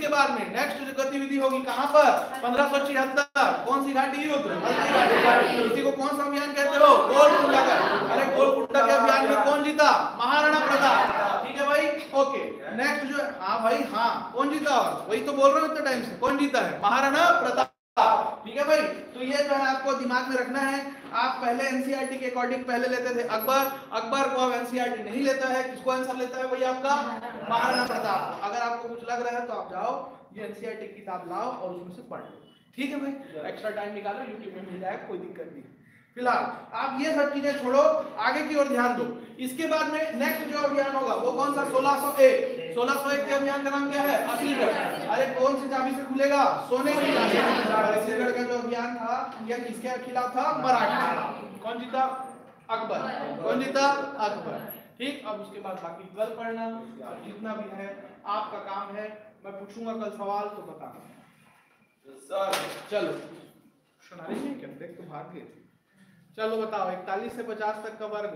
इसके बाद में नेक्स्ट जो गतिविधि होगी कहाँ पर पंद्रह सौ छिहत्तर कौन सी घाटी युद्ध, इसी को कौन सा अभियान कहते हो, गोलकुंडा का। अरे गोलकुंडा के अभियान में कौन जीता, महाराणा प्रताप। ठीक है भाई, ओके। नेक्स्ट जो, हाँ भाई हाँ, कौन जीता, वही तो बोल रहा हूँ इतने टाइम से, कौन जीता है, महाराणा प्रताप। ठीक है भाई, तो ये जो है आपको दिमाग में रखना है। आप पहले एनसीईआरटी के अकॉर्डिंग पहले लेते थे अकबर, अकबर को अब एनसीईआरटी नहीं लेता है, किसको आंसर लेता है भाई आपका, महाराणा प्रताप। अगर आपको कुछ लग रहा है तो आप जाओ ये एनसीईआरटी की किताब लाओ और उसमें से पढ़ लो। ठीक है भाई, एक्स्ट्रा टाइम निकालो, यूट्यूब में मिल जाएगा, कोई दिक्कत नहीं। फिलहाल आप ये सब चीजें छोड़ो, आगे की ओर ध्यान दो। इसके बाद में नेक्स्ट जो अभियान होगा वो कौन सा, सोलह सौ एक। सोलह सौ एक के अभियान का नाम क्या है, असलीगढ़। अरे कौन सी चाबी से खुलेगा, सोने की चाबी। असलीगढ़ का जो अभियान था यह किसके खिलाफ था, मराठा। कौन जीता, अकबर। कौन जीता, अकबर। ठीक, अब उसके बाद बाकी कल पढ़ना, जितना भी है आपका काम है। मैं पूछूंगा कल सवाल तो बताना। चलो सुना रही है क्या, देख तो भाग गए। चलो बताओ, इकतालीस से पचास तक का वर्ग,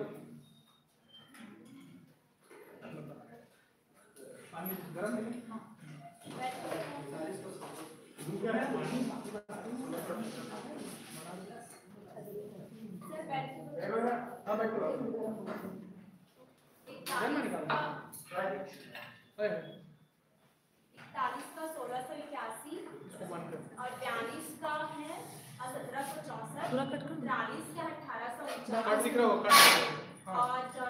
पानी गरम है। हाँ बैठो,
इकतालीस का सोलह सौ इक्यासी और बयालीस का है सत्रह सौ चौसठ, चालीस का अठारह सौ
कट दिख रहा होगा, कट।
और